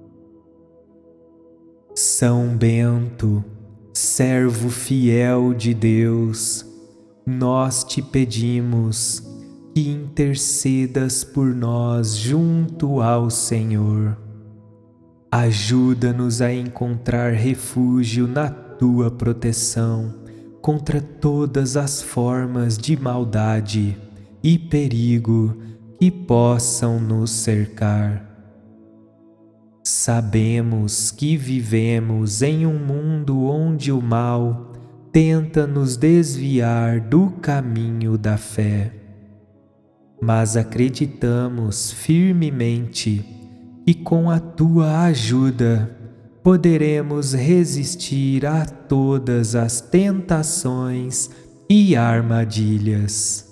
São Bento, servo fiel de Deus, nós te pedimos que intercedas por nós junto ao Senhor. Ajuda-nos a encontrar refúgio na Tua proteção contra todas as formas de maldade e perigo que possam nos cercar. Sabemos que vivemos em um mundo onde o mal tenta nos desviar do caminho da fé, mas acreditamos firmemente que com a Tua ajuda poderemos resistir a todas as tentações e armadilhas.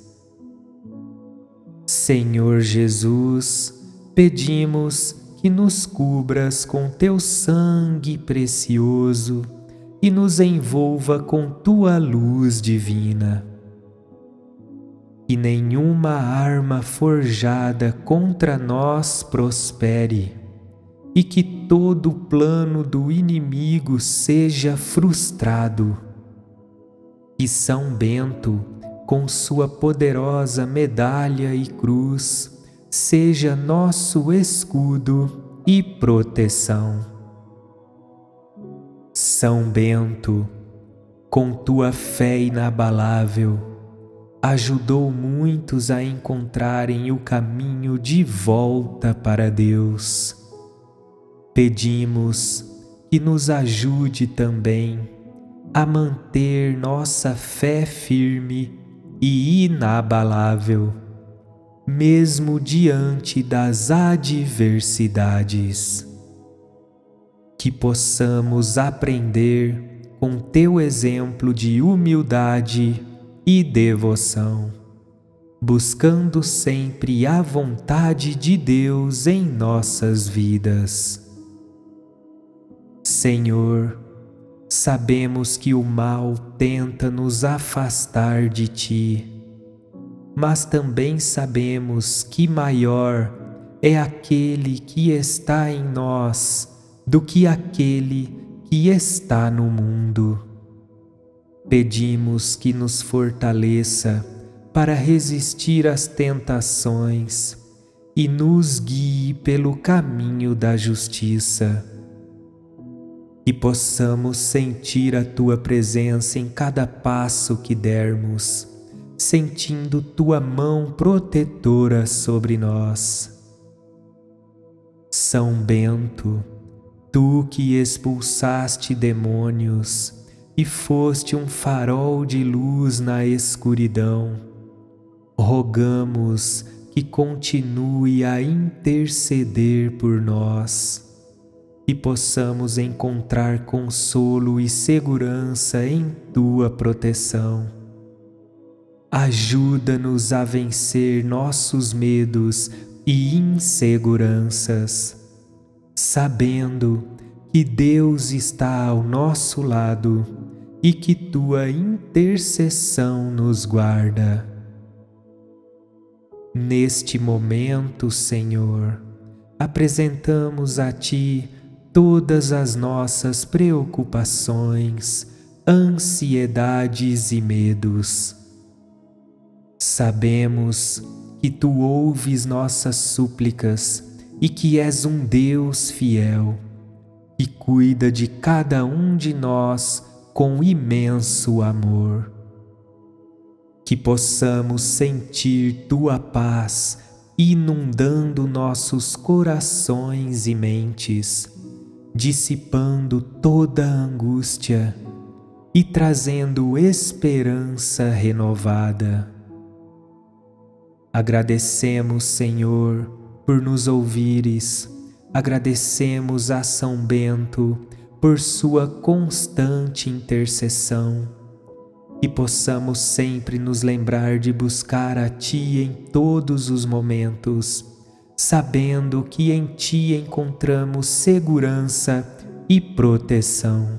Senhor Jesus, pedimos que nos cubras com Teu sangue precioso e nos envolva com Tua luz divina. Que nenhuma arma forjada contra nós prospere e que todo plano do inimigo seja frustrado. Que São Bento, com sua poderosa medalha e cruz, seja nosso escudo e proteção. São Bento, com tua fé inabalável, ajudou muitos a encontrarem o caminho de volta para Deus. Pedimos que nos ajude também a manter nossa fé firme e inabalável, mesmo diante das adversidades. Que possamos aprender com Teu exemplo de humildade e devoção, buscando sempre a vontade de Deus em nossas vidas. Senhor, sabemos que o mal tenta nos afastar de Ti, mas também sabemos que maior é aquele que está em nós do que aquele que está no mundo. Pedimos que nos fortaleça para resistir às tentações e nos guie pelo caminho da justiça. Que possamos sentir a Tua presença em cada passo que dermos, sentindo Tua mão protetora sobre nós. São Bento, Tu que expulsaste demônios e foste um farol de luz na escuridão, rogamos que continue a interceder por nós e possamos encontrar consolo e segurança em Tua proteção. Ajuda-nos a vencer nossos medos e inseguranças, sabendo que Deus está ao nosso lado e que Tua intercessão nos guarda. Neste momento, Senhor, apresentamos a Ti todas as nossas preocupações, ansiedades e medos. Sabemos que Tu ouves nossas súplicas e que és um Deus fiel, que cuida de cada um de nós com imenso amor. Que possamos sentir Tua paz inundando nossos corações e mentes, dissipando toda a angústia e trazendo esperança renovada. Agradecemos, Senhor, por nos ouvires. Agradecemos a São Bento por sua constante intercessão, e possamos sempre nos lembrar de buscar a Ti em todos os momentos, sabendo que em Ti encontramos segurança e proteção.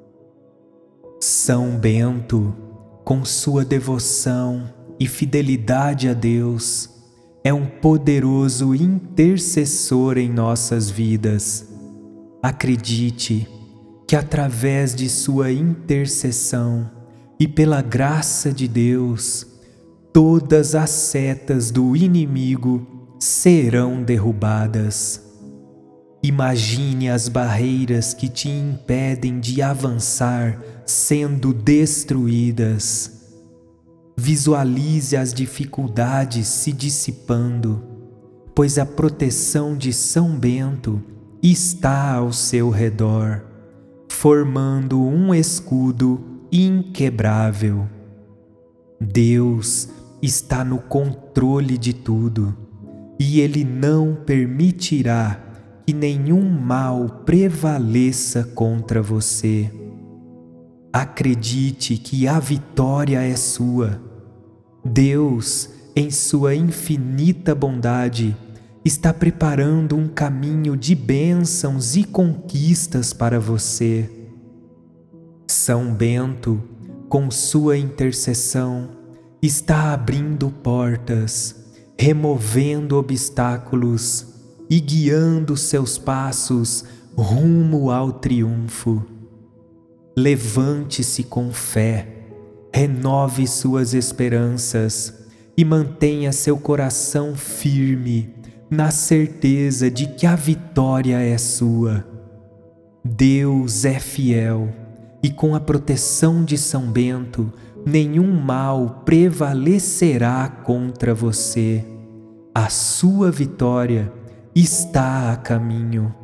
São Bento, com sua devoção e fidelidade a Deus, é um poderoso intercessor em nossas vidas. Acredite que através de sua intercessão e pela graça de Deus, todas as setas do inimigo serão derrubadas. Imagine as barreiras que te impedem de avançar sendo destruídas. Visualize as dificuldades se dissipando, pois a proteção de São Bento está ao seu redor, formando um escudo inquebrável. Deus está no controle de tudo, e Ele não permitirá que nenhum mal prevaleça contra você. Acredite que a vitória é sua. Deus, em sua infinita bondade, está preparando um caminho de bênçãos e conquistas para você. São Bento, com sua intercessão, está abrindo portas, removendo obstáculos e guiando seus passos rumo ao triunfo. Levante-se com fé, renove suas esperanças e mantenha seu coração firme na certeza de que a vitória é sua. Deus é fiel e com a proteção de São Bento, nenhum mal prevalecerá contra você. A sua vitória está a caminho.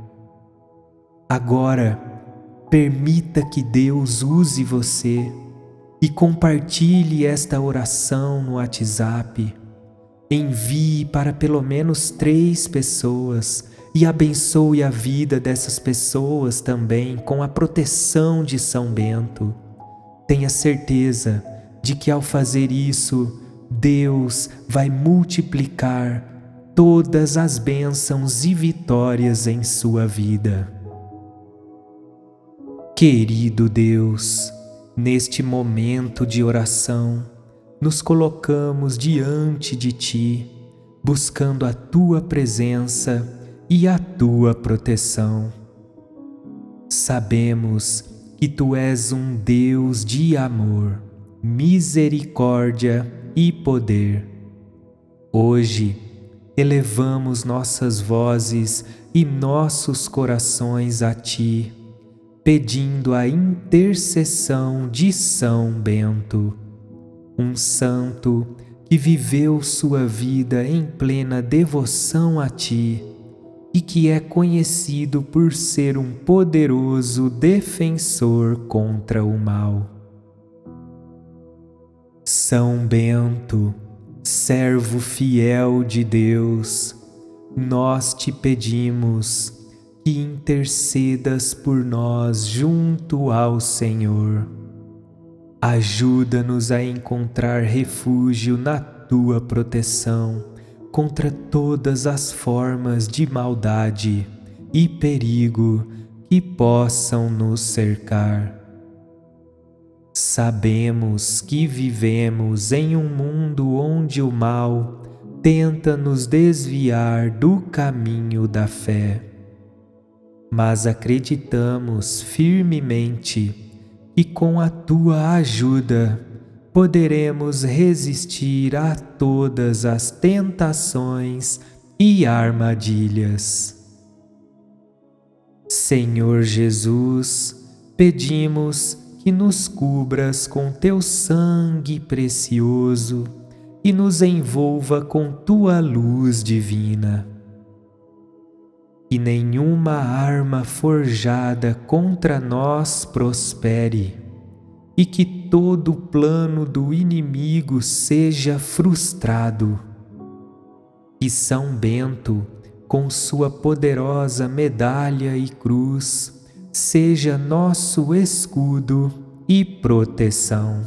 Agora, permita que Deus use você e compartilhe esta oração no WhatsApp. Envie para pelo menos três pessoas e abençoe a vida dessas pessoas também com a proteção de São Bento. Tenha certeza de que ao fazer isso, Deus vai multiplicar todas as bênçãos e vitórias em sua vida. Querido Deus, neste momento de oração, nos colocamos diante de Ti, buscando a Tua presença e a Tua proteção. Sabemos que Tu és um Deus de amor, misericórdia e poder. Hoje, elevamos nossas vozes e nossos corações a Ti, pedindo a intercessão de São Bento, um santo que viveu sua vida em plena devoção a Ti e que é conhecido por ser um poderoso defensor contra o mal. São Bento, servo fiel de Deus, nós te pedimos que intercedas por nós junto ao Senhor. Ajuda-nos a encontrar refúgio na Tua proteção contra todas as formas de maldade e perigo que possam nos cercar. Sabemos que vivemos em um mundo onde o mal tenta nos desviar do caminho da fé. Mas acreditamos firmemente que com a Tua ajuda poderemos resistir a todas as tentações e armadilhas. Senhor Jesus, pedimos que nos cubras com Teu sangue precioso e nos envolva com tua luz divina. Que nenhuma arma forjada contra nós prospere, e que todo plano do inimigo seja frustrado. Que São Bento, com sua poderosa medalha e cruz, seja nosso escudo e proteção.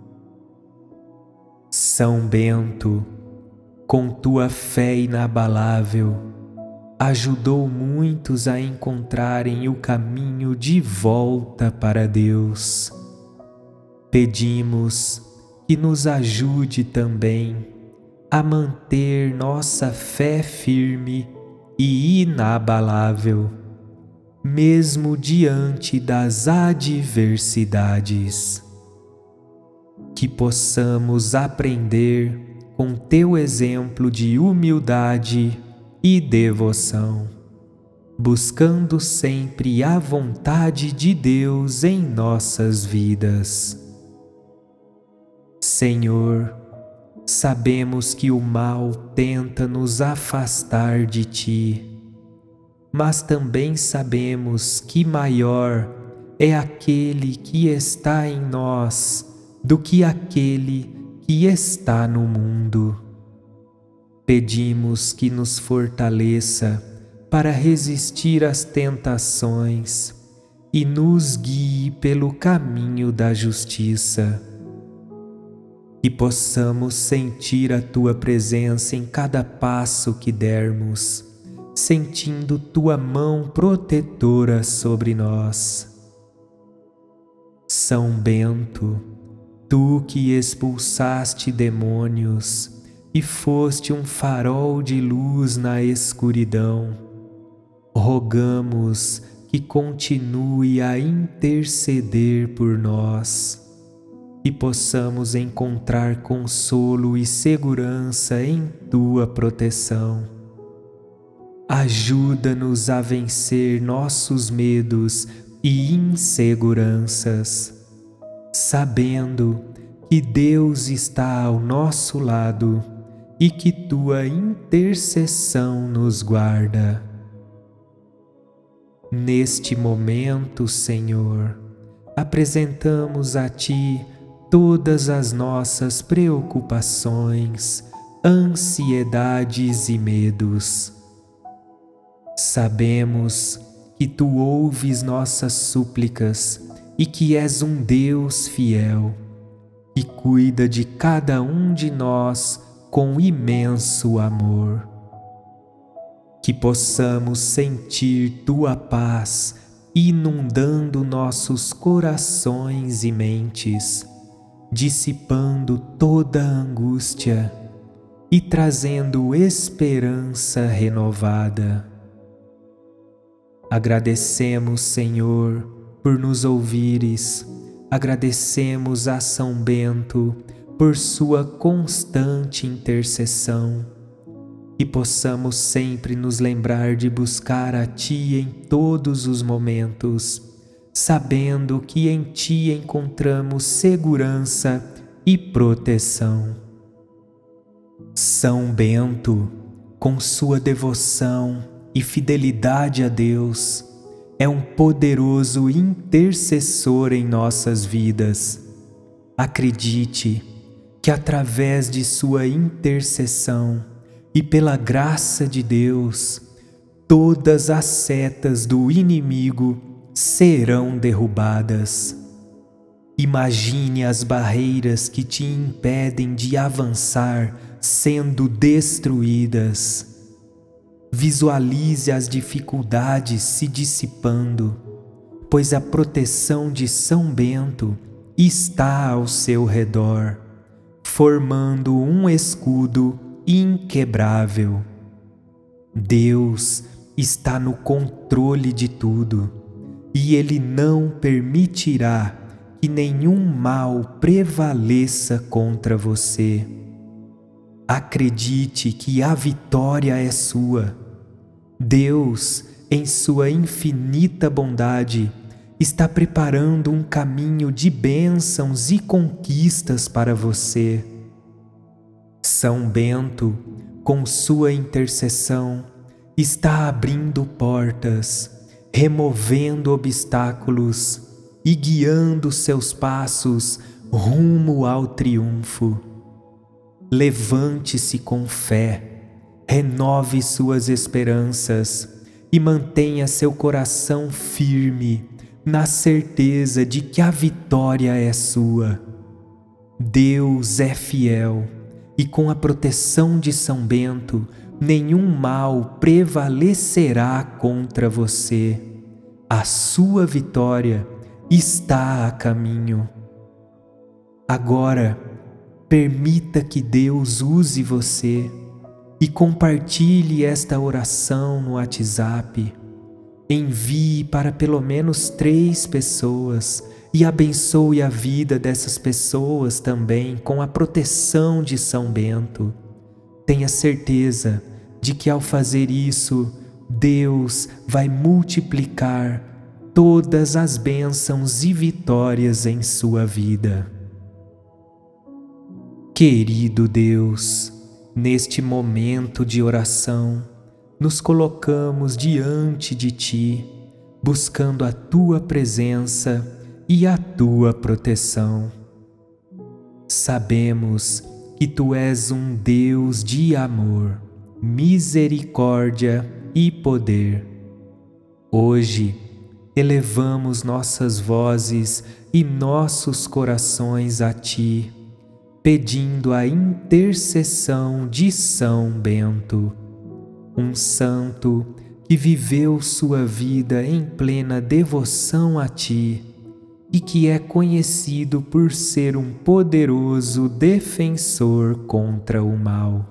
São Bento, com tua fé inabalável, ajudou muitos a encontrarem o caminho de volta para Deus. Pedimos que nos ajude também a manter nossa fé firme e inabalável, mesmo diante das adversidades. Que possamos aprender com teu exemplo de humildade e devoção, buscando sempre a vontade de Deus em nossas vidas. Senhor, sabemos que o mal tenta nos afastar de Ti, mas também sabemos que maior é aquele que está em nós do que aquele que está no mundo. Pedimos que nos fortaleça para resistir às tentações e nos guie pelo caminho da justiça. Que possamos sentir a Tua presença em cada passo que dermos, sentindo Tua mão protetora sobre nós. São Bento, Tu que expulsaste demônios e foste um farol de luz na escuridão, rogamos que continue a interceder por nós e possamos encontrar consolo e segurança em Tua proteção. Ajuda-nos a vencer nossos medos e inseguranças, sabendo que Deus está ao nosso lado e que Tua intercessão nos guarda. Neste momento, Senhor, apresentamos a Ti todas as nossas preocupações, ansiedades e medos. Sabemos que Tu ouves nossas súplicas e que és um Deus fiel, que cuida de cada um de nós com imenso amor. Que possamos sentir Tua paz inundando nossos corações e mentes, dissipando toda a angústia e trazendo esperança renovada. Agradecemos, Senhor, por nos ouvires. Agradecemos a São Bento por sua constante intercessão, e possamos sempre nos lembrar de buscar a Ti em todos os momentos, sabendo que em Ti encontramos segurança e proteção. São Bento, com sua devoção e fidelidade a Deus, é um poderoso intercessor em nossas vidas. Acredite que através de sua intercessão e pela graça de Deus, todas as setas do inimigo serão derrubadas. Imagine as barreiras que te impedem de avançar sendo destruídas. Visualize as dificuldades se dissipando, pois a proteção de São Bento está ao seu redor, formando um escudo inquebrável. Deus está no controle de tudo e Ele não permitirá que nenhum mal prevaleça contra você. Acredite que a vitória é sua. Deus, em sua infinita bondade, está preparando um caminho de bênçãos e conquistas para você. São Bento, com sua intercessão, está abrindo portas, removendo obstáculos e guiando seus passos rumo ao triunfo. Levante-se com fé, renove suas esperanças e mantenha seu coração firme na certeza de que a vitória é sua. Deus é fiel e com a proteção de São Bento, nenhum mal prevalecerá contra você. A sua vitória está a caminho. Agora, permita que Deus use você e compartilhe esta oração no WhatsApp. Envie para pelo menos três pessoas e abençoe a vida dessas pessoas também com a proteção de São Bento. Tenha certeza de que ao fazer isso, Deus vai multiplicar todas as bênçãos e vitórias em sua vida. Querido Deus, neste momento de oração, nos colocamos diante de Ti, buscando a Tua presença e a Tua proteção. Sabemos que Tu és um Deus de amor, misericórdia e poder. Hoje, elevamos nossas vozes e nossos corações a Ti, pedindo a intercessão de São Bento, um santo que viveu sua vida em plena devoção a Ti e que é conhecido por ser um poderoso defensor contra o mal.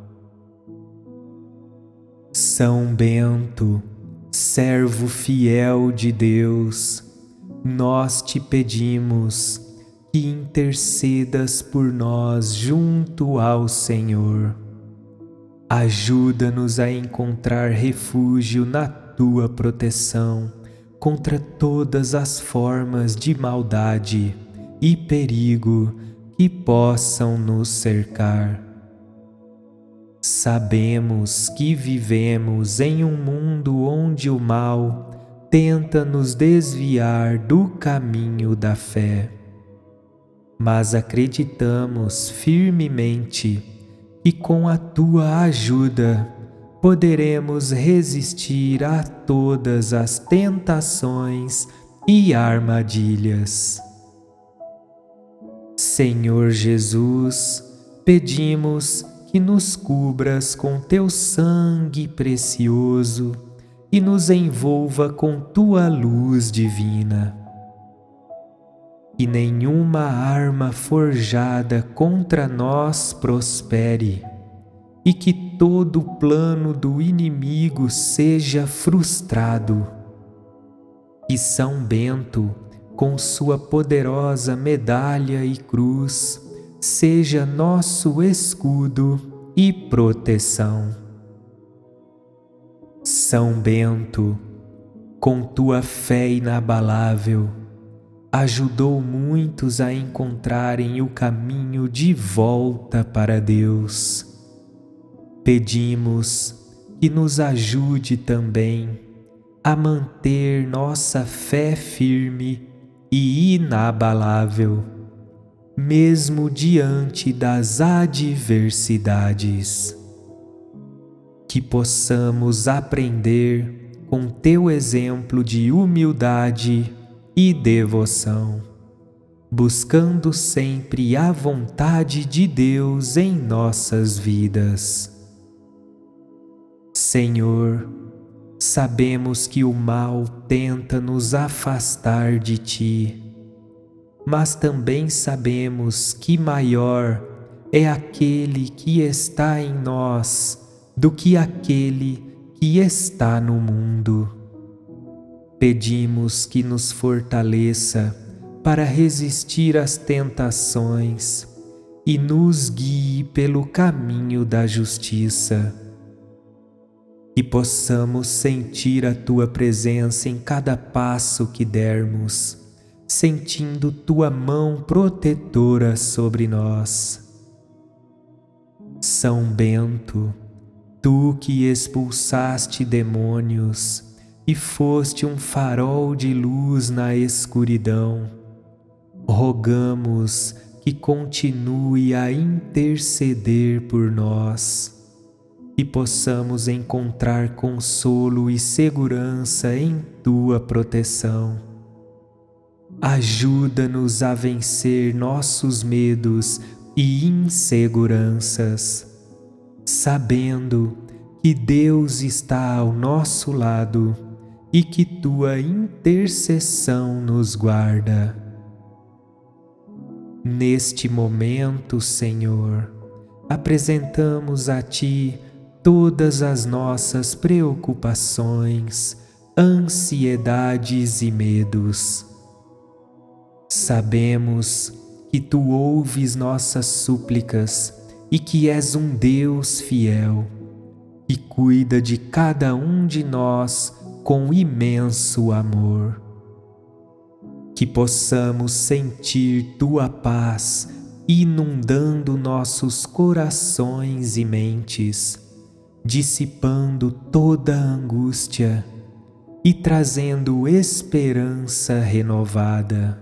São Bento, servo fiel de Deus, nós te pedimos que intercedas por nós junto ao Senhor. Ajuda-nos a encontrar refúgio na Tua proteção contra todas as formas de maldade e perigo que possam nos cercar. Sabemos que vivemos em um mundo onde o mal tenta nos desviar do caminho da fé. Mas acreditamos firmemente que com a Tua ajuda poderemos resistir a todas as tentações e armadilhas. Senhor Jesus, pedimos que nos cubras com Teu sangue precioso e nos envolva com Tua luz divina. Que nenhuma arma forjada contra nós prospere, e que todo plano do inimigo seja frustrado. Que São Bento, com sua poderosa medalha e cruz, seja nosso escudo e proteção. São Bento, com tua fé inabalável, ajudou muitos a encontrarem o caminho de volta para Deus. Pedimos que nos ajude também a manter nossa fé firme e inabalável, mesmo diante das adversidades. Que possamos aprender com Teu exemplo de humildade e devoção, buscando sempre a vontade de Deus em nossas vidas. Senhor, sabemos que o mal tenta nos afastar de Ti, mas também sabemos que maior é aquele que está em nós do que aquele que está no mundo. Pedimos que nos fortaleça para resistir às tentações e nos guie pelo caminho da justiça. Que possamos sentir a Tua presença em cada passo que dermos, sentindo Tua mão protetora sobre nós. São Bento, tu que expulsaste demônios e foste um farol de luz na escuridão, rogamos que continue a interceder por nós e possamos encontrar consolo e segurança em tua proteção. Ajuda-nos a vencer nossos medos e inseguranças, sabendo que Deus está ao nosso lado e que tua intercessão nos guarda. Neste momento, Senhor, apresentamos a Ti todas as nossas preocupações, ansiedades e medos. Sabemos que Tu ouves nossas súplicas e que és um Deus fiel, que cuida de cada um de nós com imenso amor. Que possamos sentir Tua paz inundando nossos corações e mentes, dissipando toda a angústia e trazendo esperança renovada.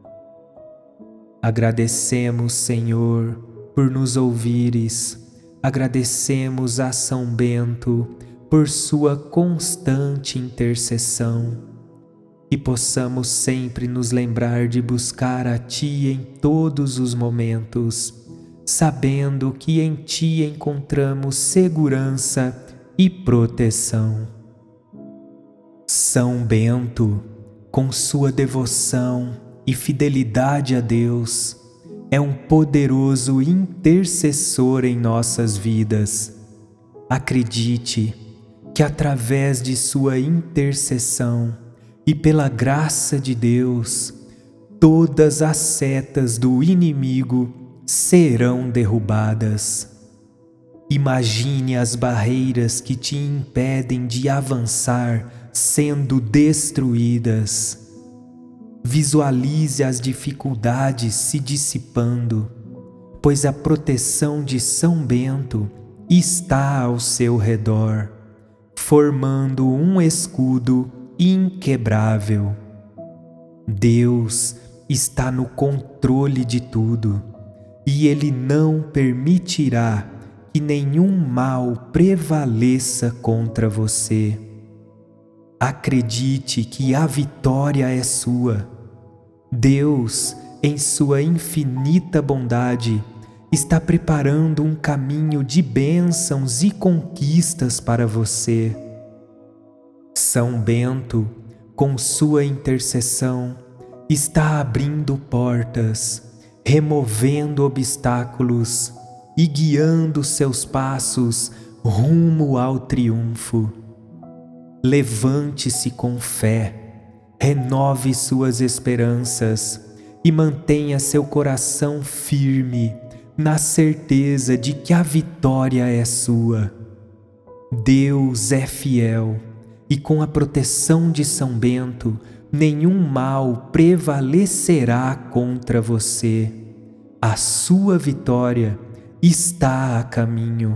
Agradecemos, Senhor, por nos ouvires. Agradecemos a São Bento por sua constante intercessão. E possamos sempre nos lembrar de buscar a Ti em todos os momentos, sabendo que em Ti encontramos segurança e proteção. São Bento, com sua devoção e fidelidade a Deus, é um poderoso intercessor em nossas vidas. Acredite que através de sua intercessão e pela graça de Deus, todas as setas do inimigo serão derrubadas. Imagine as barreiras que te impedem de avançar sendo destruídas. Visualize as dificuldades se dissipando, pois a proteção de São Bento está ao seu redor, formando um escudo inquebrável. Deus está no controle de tudo e Ele não permitirá que nenhum mal prevaleça contra você. Acredite que a vitória é sua. Deus, em sua infinita bondade, está preparando um caminho de bênçãos e conquistas para você. São Bento, com sua intercessão, está abrindo portas, removendo obstáculos e guiando seus passos rumo ao triunfo. Levante-se com fé, renove suas esperanças e mantenha seu coração firme na certeza de que a vitória é sua. Deus é fiel e com a proteção de São Bento, nenhum mal prevalecerá contra você. A sua vitória está a caminho.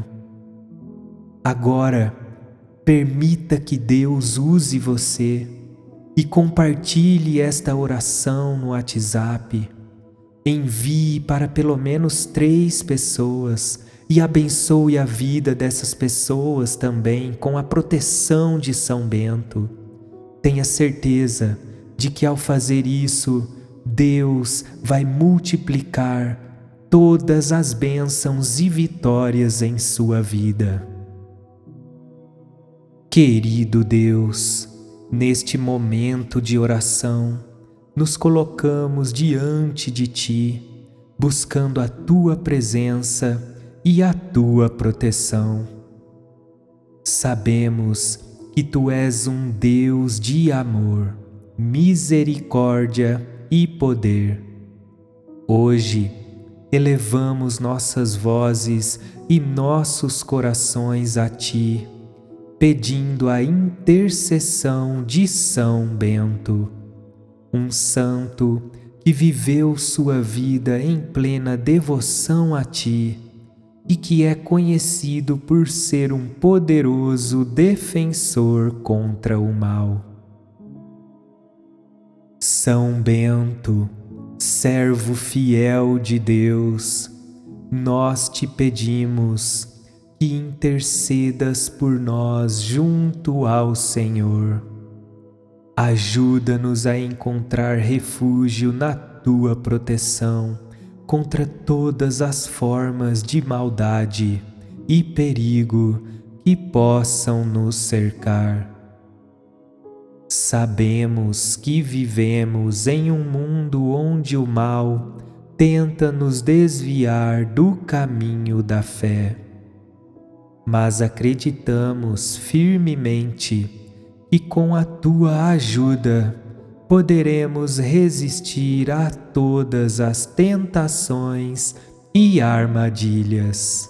Agora, permita que Deus use você e compartilhe esta oração no WhatsApp. Envie para pelo menos três pessoas e abençoe a vida dessas pessoas também com a proteção de São Bento. Tenha certeza de que ao fazer isso, Deus vai multiplicar todas as bênçãos e vitórias em sua vida. Querido Deus, neste momento de oração, nos colocamos diante de Ti, buscando a Tua presença e a Tua proteção. Sabemos que Tu és um Deus de amor, misericórdia e poder. Hoje, elevamos nossas vozes e nossos corações a Ti, pedindo a intercessão de São Bento, um santo que viveu sua vida em plena devoção a Ti, e que é conhecido por ser um poderoso defensor contra o mal. São Bento, servo fiel de Deus, nós te pedimos que intercedas por nós junto ao Senhor. Ajuda-nos a encontrar refúgio na tua proteção contra todas as formas de maldade e perigo que possam nos cercar. Sabemos que vivemos em um mundo onde o mal tenta nos desviar do caminho da fé, mas acreditamos firmemente que com a tua ajuda poderemos resistir a todas as tentações e armadilhas.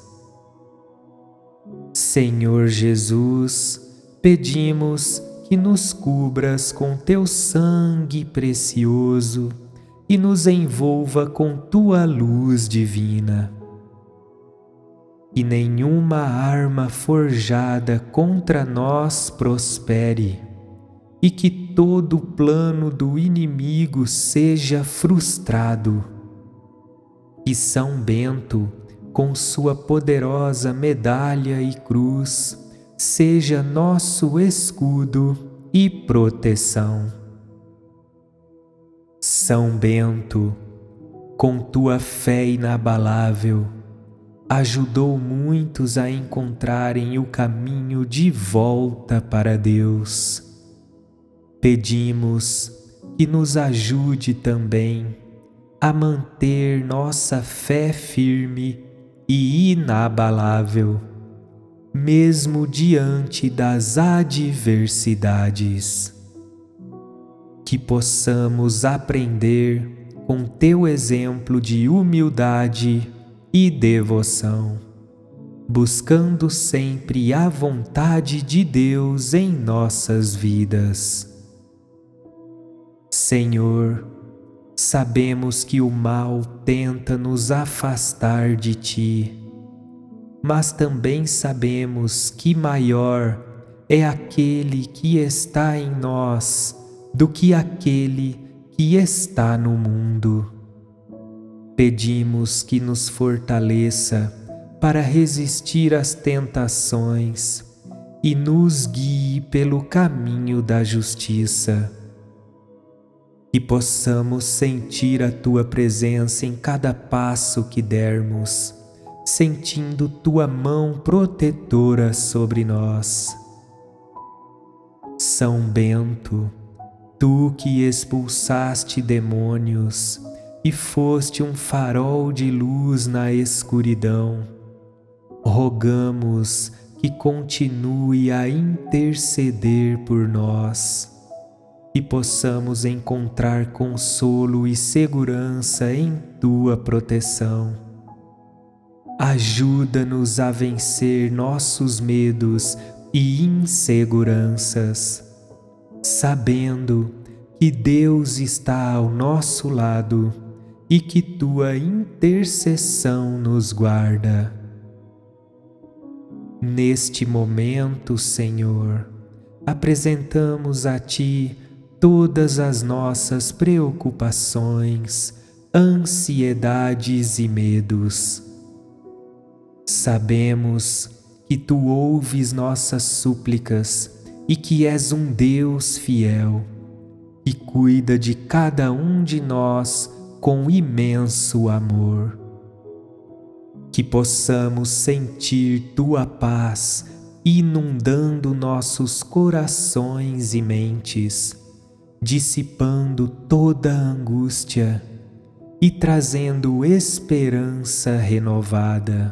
Senhor Jesus, pedimos que nos cubras com teu sangue precioso e nos envolva com tua luz divina. Que nenhuma arma forjada contra nós prospere e que todo plano do inimigo seja frustrado. Que São Bento, com sua poderosa medalha e cruz, seja nosso escudo e proteção. São Bento, com tua fé inabalável, ajudou muitos a encontrarem o caminho de volta para Deus. Pedimos que nos ajude também a manter nossa fé firme e inabalável, mesmo diante das adversidades. Que possamos aprender com teu exemplo de humildade e devoção, buscando sempre a vontade de Deus em nossas vidas. Senhor, sabemos que o mal tenta nos afastar de Ti, mas também sabemos que maior é aquele que está em nós do que aquele que está no mundo. Pedimos que nos fortaleça para resistir às tentações e nos guie pelo caminho da justiça. Que possamos sentir a Tua presença em cada passo que dermos, sentindo Tua mão protetora sobre nós. São Bento, Tu que expulsaste demônios e foste um farol de luz na escuridão, rogamos que continue a interceder por nós e possamos encontrar consolo e segurança em Tua proteção. Ajuda-nos a vencer nossos medos e inseguranças, sabendo que Deus está ao nosso lado e que Tua intercessão nos guarda. Neste momento, Senhor, apresentamos a Ti todas as nossas preocupações, ansiedades e medos. Sabemos que Tu ouves nossas súplicas e que és um Deus fiel, que cuida de cada um de nós com imenso amor. Que possamos sentir Tua paz inundando nossos corações e mentes, dissipando toda a angústia e trazendo esperança renovada.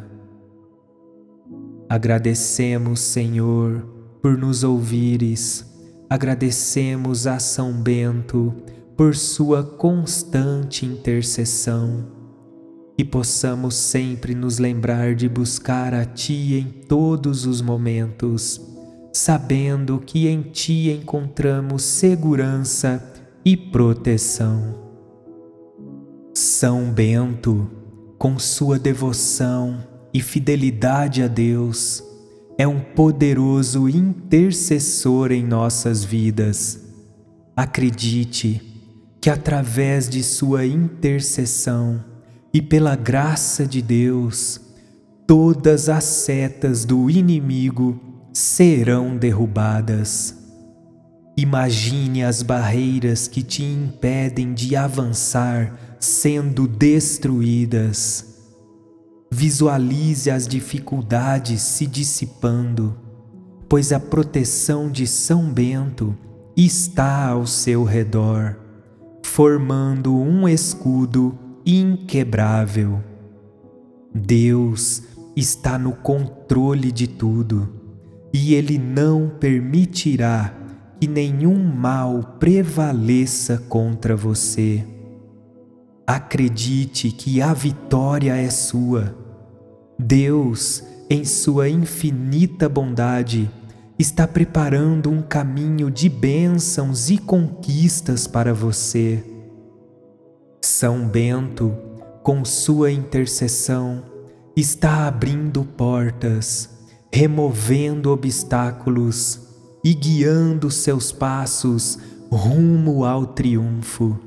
Agradecemos, Senhor, por nos ouvires. Agradecemos a São Bento por sua constante intercessão. E possamos sempre nos lembrar de buscar a Ti em todos os momentos, sabendo que em Ti encontramos segurança e proteção. São Bento, com sua devoção e fidelidade a Deus, é um poderoso intercessor em nossas vidas. Acredite que através de sua intercessão e pela graça de Deus, todas as setas do inimigo serão derrubadas. Imagine as barreiras que te impedem de avançar sendo destruídas. Visualize as dificuldades se dissipando, pois a proteção de São Bento está ao seu redor, formando um escudo inquebrável. Deus está no controle de tudo e Ele não permitirá que nenhum mal prevaleça contra você. Acredite que a vitória é sua. Deus, em sua infinita bondade, está preparando um caminho de bênçãos e conquistas para você. São Bento, com sua intercessão, está abrindo portas, removendo obstáculos e guiando seus passos rumo ao triunfo.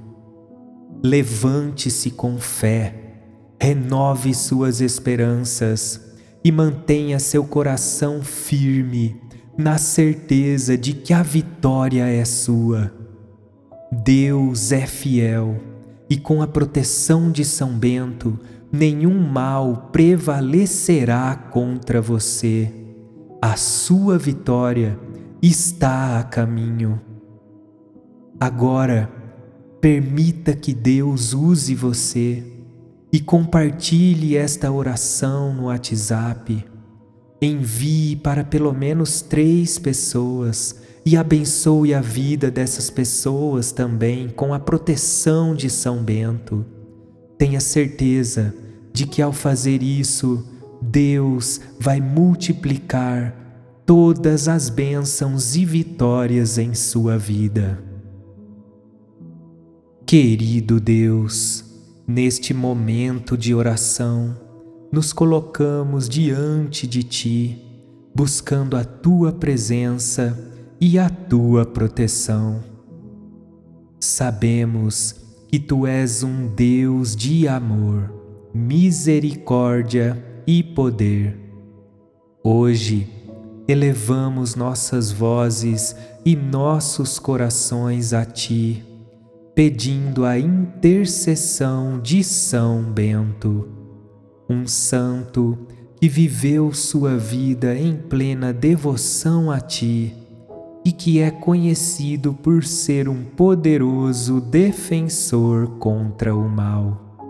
Levante-se com fé, renove suas esperanças e mantenha seu coração firme na certeza de que a vitória é sua. Deus é fiel e com a proteção de São Bento, nenhum mal prevalecerá contra você. A sua vitória está a caminho. Agora, permita que Deus use você e compartilhe esta oração no WhatsApp. Envie para pelo menos três pessoas e abençoe a vida dessas pessoas também com a proteção de São Bento. Tenha certeza de que ao fazer isso, Deus vai multiplicar todas as bênçãos e vitórias em sua vida. Querido Deus, neste momento de oração, nos colocamos diante de Ti, buscando a Tua presença e a Tua proteção. Sabemos que Tu és um Deus de amor, misericórdia e poder. Hoje, elevamos nossas vozes e nossos corações a Ti, pedindo a intercessão de São Bento, um santo que viveu sua vida em plena devoção a Ti e que é conhecido por ser um poderoso defensor contra o mal.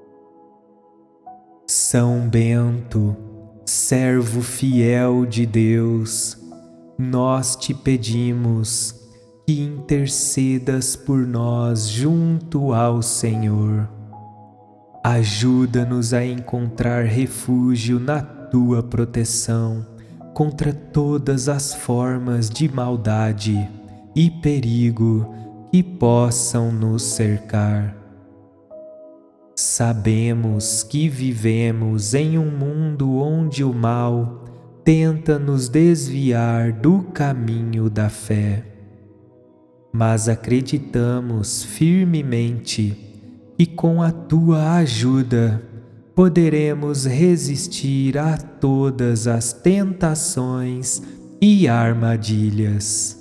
São Bento, servo fiel de Deus, nós te pedimos que intercedas por nós junto ao Senhor. Ajuda-nos a encontrar refúgio na Tua proteção contra todas as formas de maldade e perigo que possam nos cercar. Sabemos que vivemos em um mundo onde o mal tenta nos desviar do caminho da fé. Mas acreditamos firmemente que com a Tua ajuda poderemos resistir a todas as tentações e armadilhas.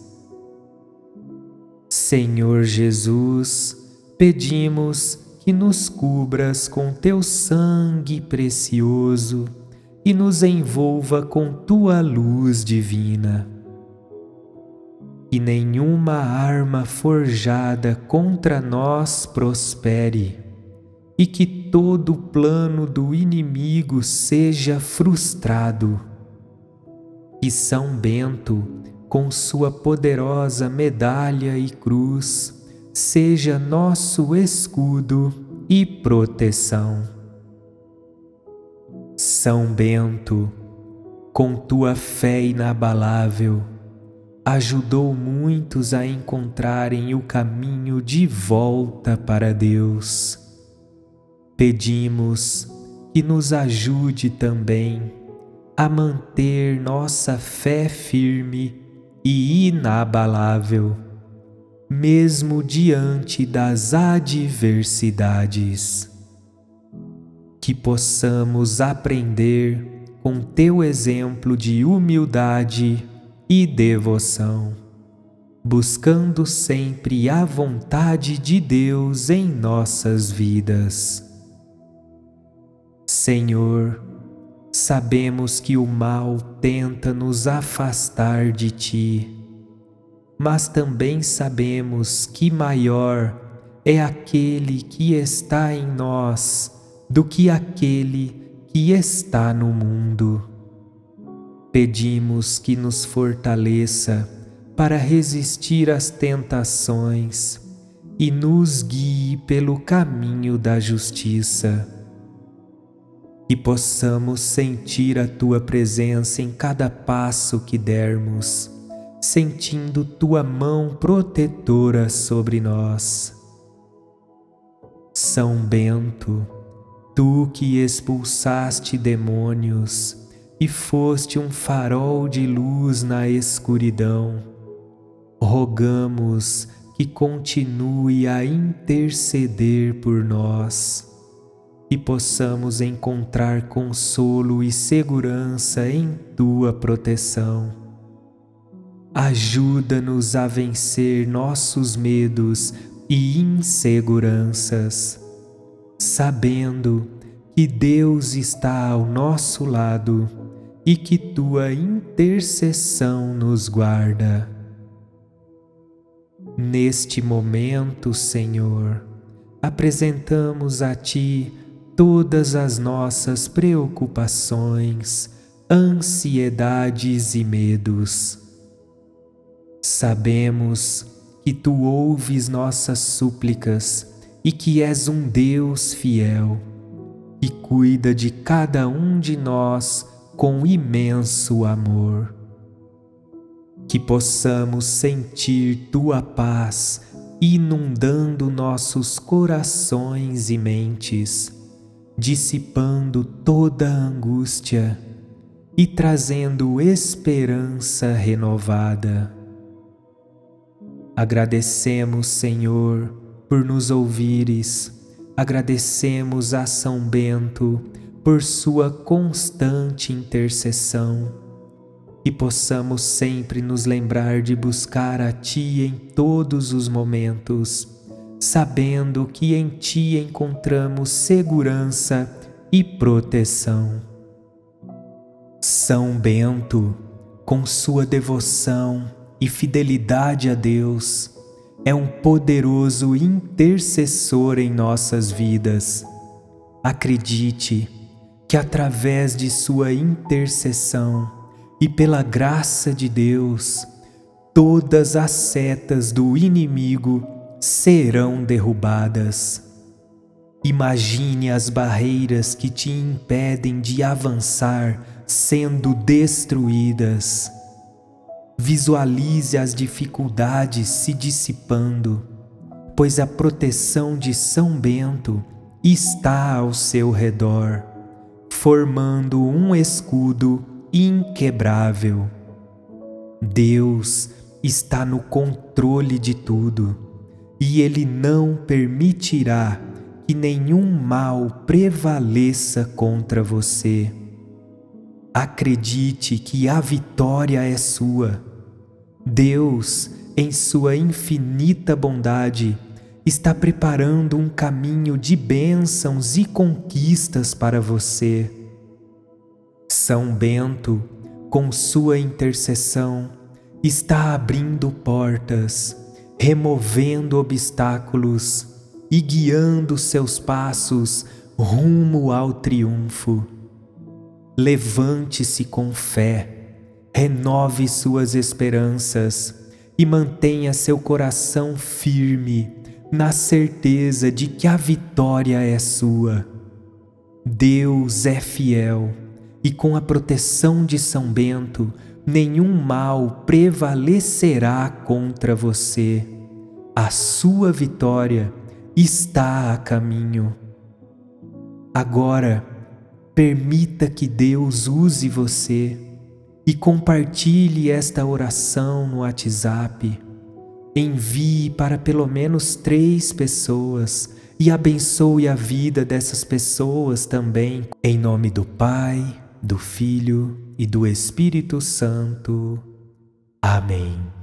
Senhor Jesus, pedimos que nos cubras com Teu sangue precioso e nos envolva com Tua luz divina. Que nenhuma arma forjada contra nós prospere e que todo plano do inimigo seja frustrado. Que São Bento, com sua poderosa medalha e cruz, seja nosso escudo e proteção. São Bento, com tua fé inabalável, ajudou muitos a encontrarem o caminho de volta para Deus. Pedimos que nos ajude também a manter nossa fé firme e inabalável, mesmo diante das adversidades. Que possamos aprender com teu exemplo de humildade e devoção, buscando sempre a vontade de Deus em nossas vidas. Senhor, sabemos que o mal tenta nos afastar de Ti, mas também sabemos que maior é aquele que está em nós do que aquele que está no mundo. Pedimos que nos fortaleça para resistir às tentações e nos guie pelo caminho da justiça. Que possamos sentir a Tua presença em cada passo que dermos, sentindo Tua mão protetora sobre nós. São Bento, Tu que expulsaste demônios e foste um farol de luz na escuridão, rogamos que continue a interceder por nós e possamos encontrar consolo e segurança em Tua proteção. Ajuda-nos a vencer nossos medos e inseguranças, sabendo que Deus está ao nosso lado e que Tua intercessão nos guarda. Neste momento, Senhor, apresentamos a Ti todas as nossas preocupações, ansiedades e medos. Sabemos que Tu ouves nossas súplicas e que és um Deus fiel, que cuida de cada um de nós com imenso amor. Que possamos sentir Tua paz inundando nossos corações e mentes, dissipando toda a angústia e trazendo esperança renovada. Agradecemos, Senhor, por nos ouvires. Agradecemos a São Bento por sua constante intercessão. E possamos sempre nos lembrar de buscar a Ti em todos os momentos, sabendo que em Ti encontramos segurança e proteção. São Bento, com sua devoção e fidelidade a Deus, é um poderoso intercessor em nossas vidas. Acredite que através de sua intercessão e pela graça de Deus, todas as setas do inimigo serão derrubadas. Imagine as barreiras que te impedem de avançar sendo destruídas. Visualize as dificuldades se dissipando, pois a proteção de São Bento está ao seu redor, formando um escudo inquebrável. Deus está no controle de tudo e Ele não permitirá que nenhum mal prevaleça contra você. Acredite que a vitória é sua. Deus, em sua infinita bondade, está preparando um caminho de bênçãos e conquistas para você. São Bento, com sua intercessão, está abrindo portas, removendo obstáculos e guiando seus passos rumo ao triunfo. Levante-se com fé, renove suas esperanças e mantenha seu coração firme na certeza de que a vitória é sua. Deus é fiel e com a proteção de São Bento, nenhum mal prevalecerá contra você. A sua vitória está a caminho. Agora, permita que Deus use você e compartilhe esta oração no WhatsApp. Envie para pelo menos três pessoas e abençoe a vida dessas pessoas também. Em nome do Pai, do Filho e do Espírito Santo. Amém.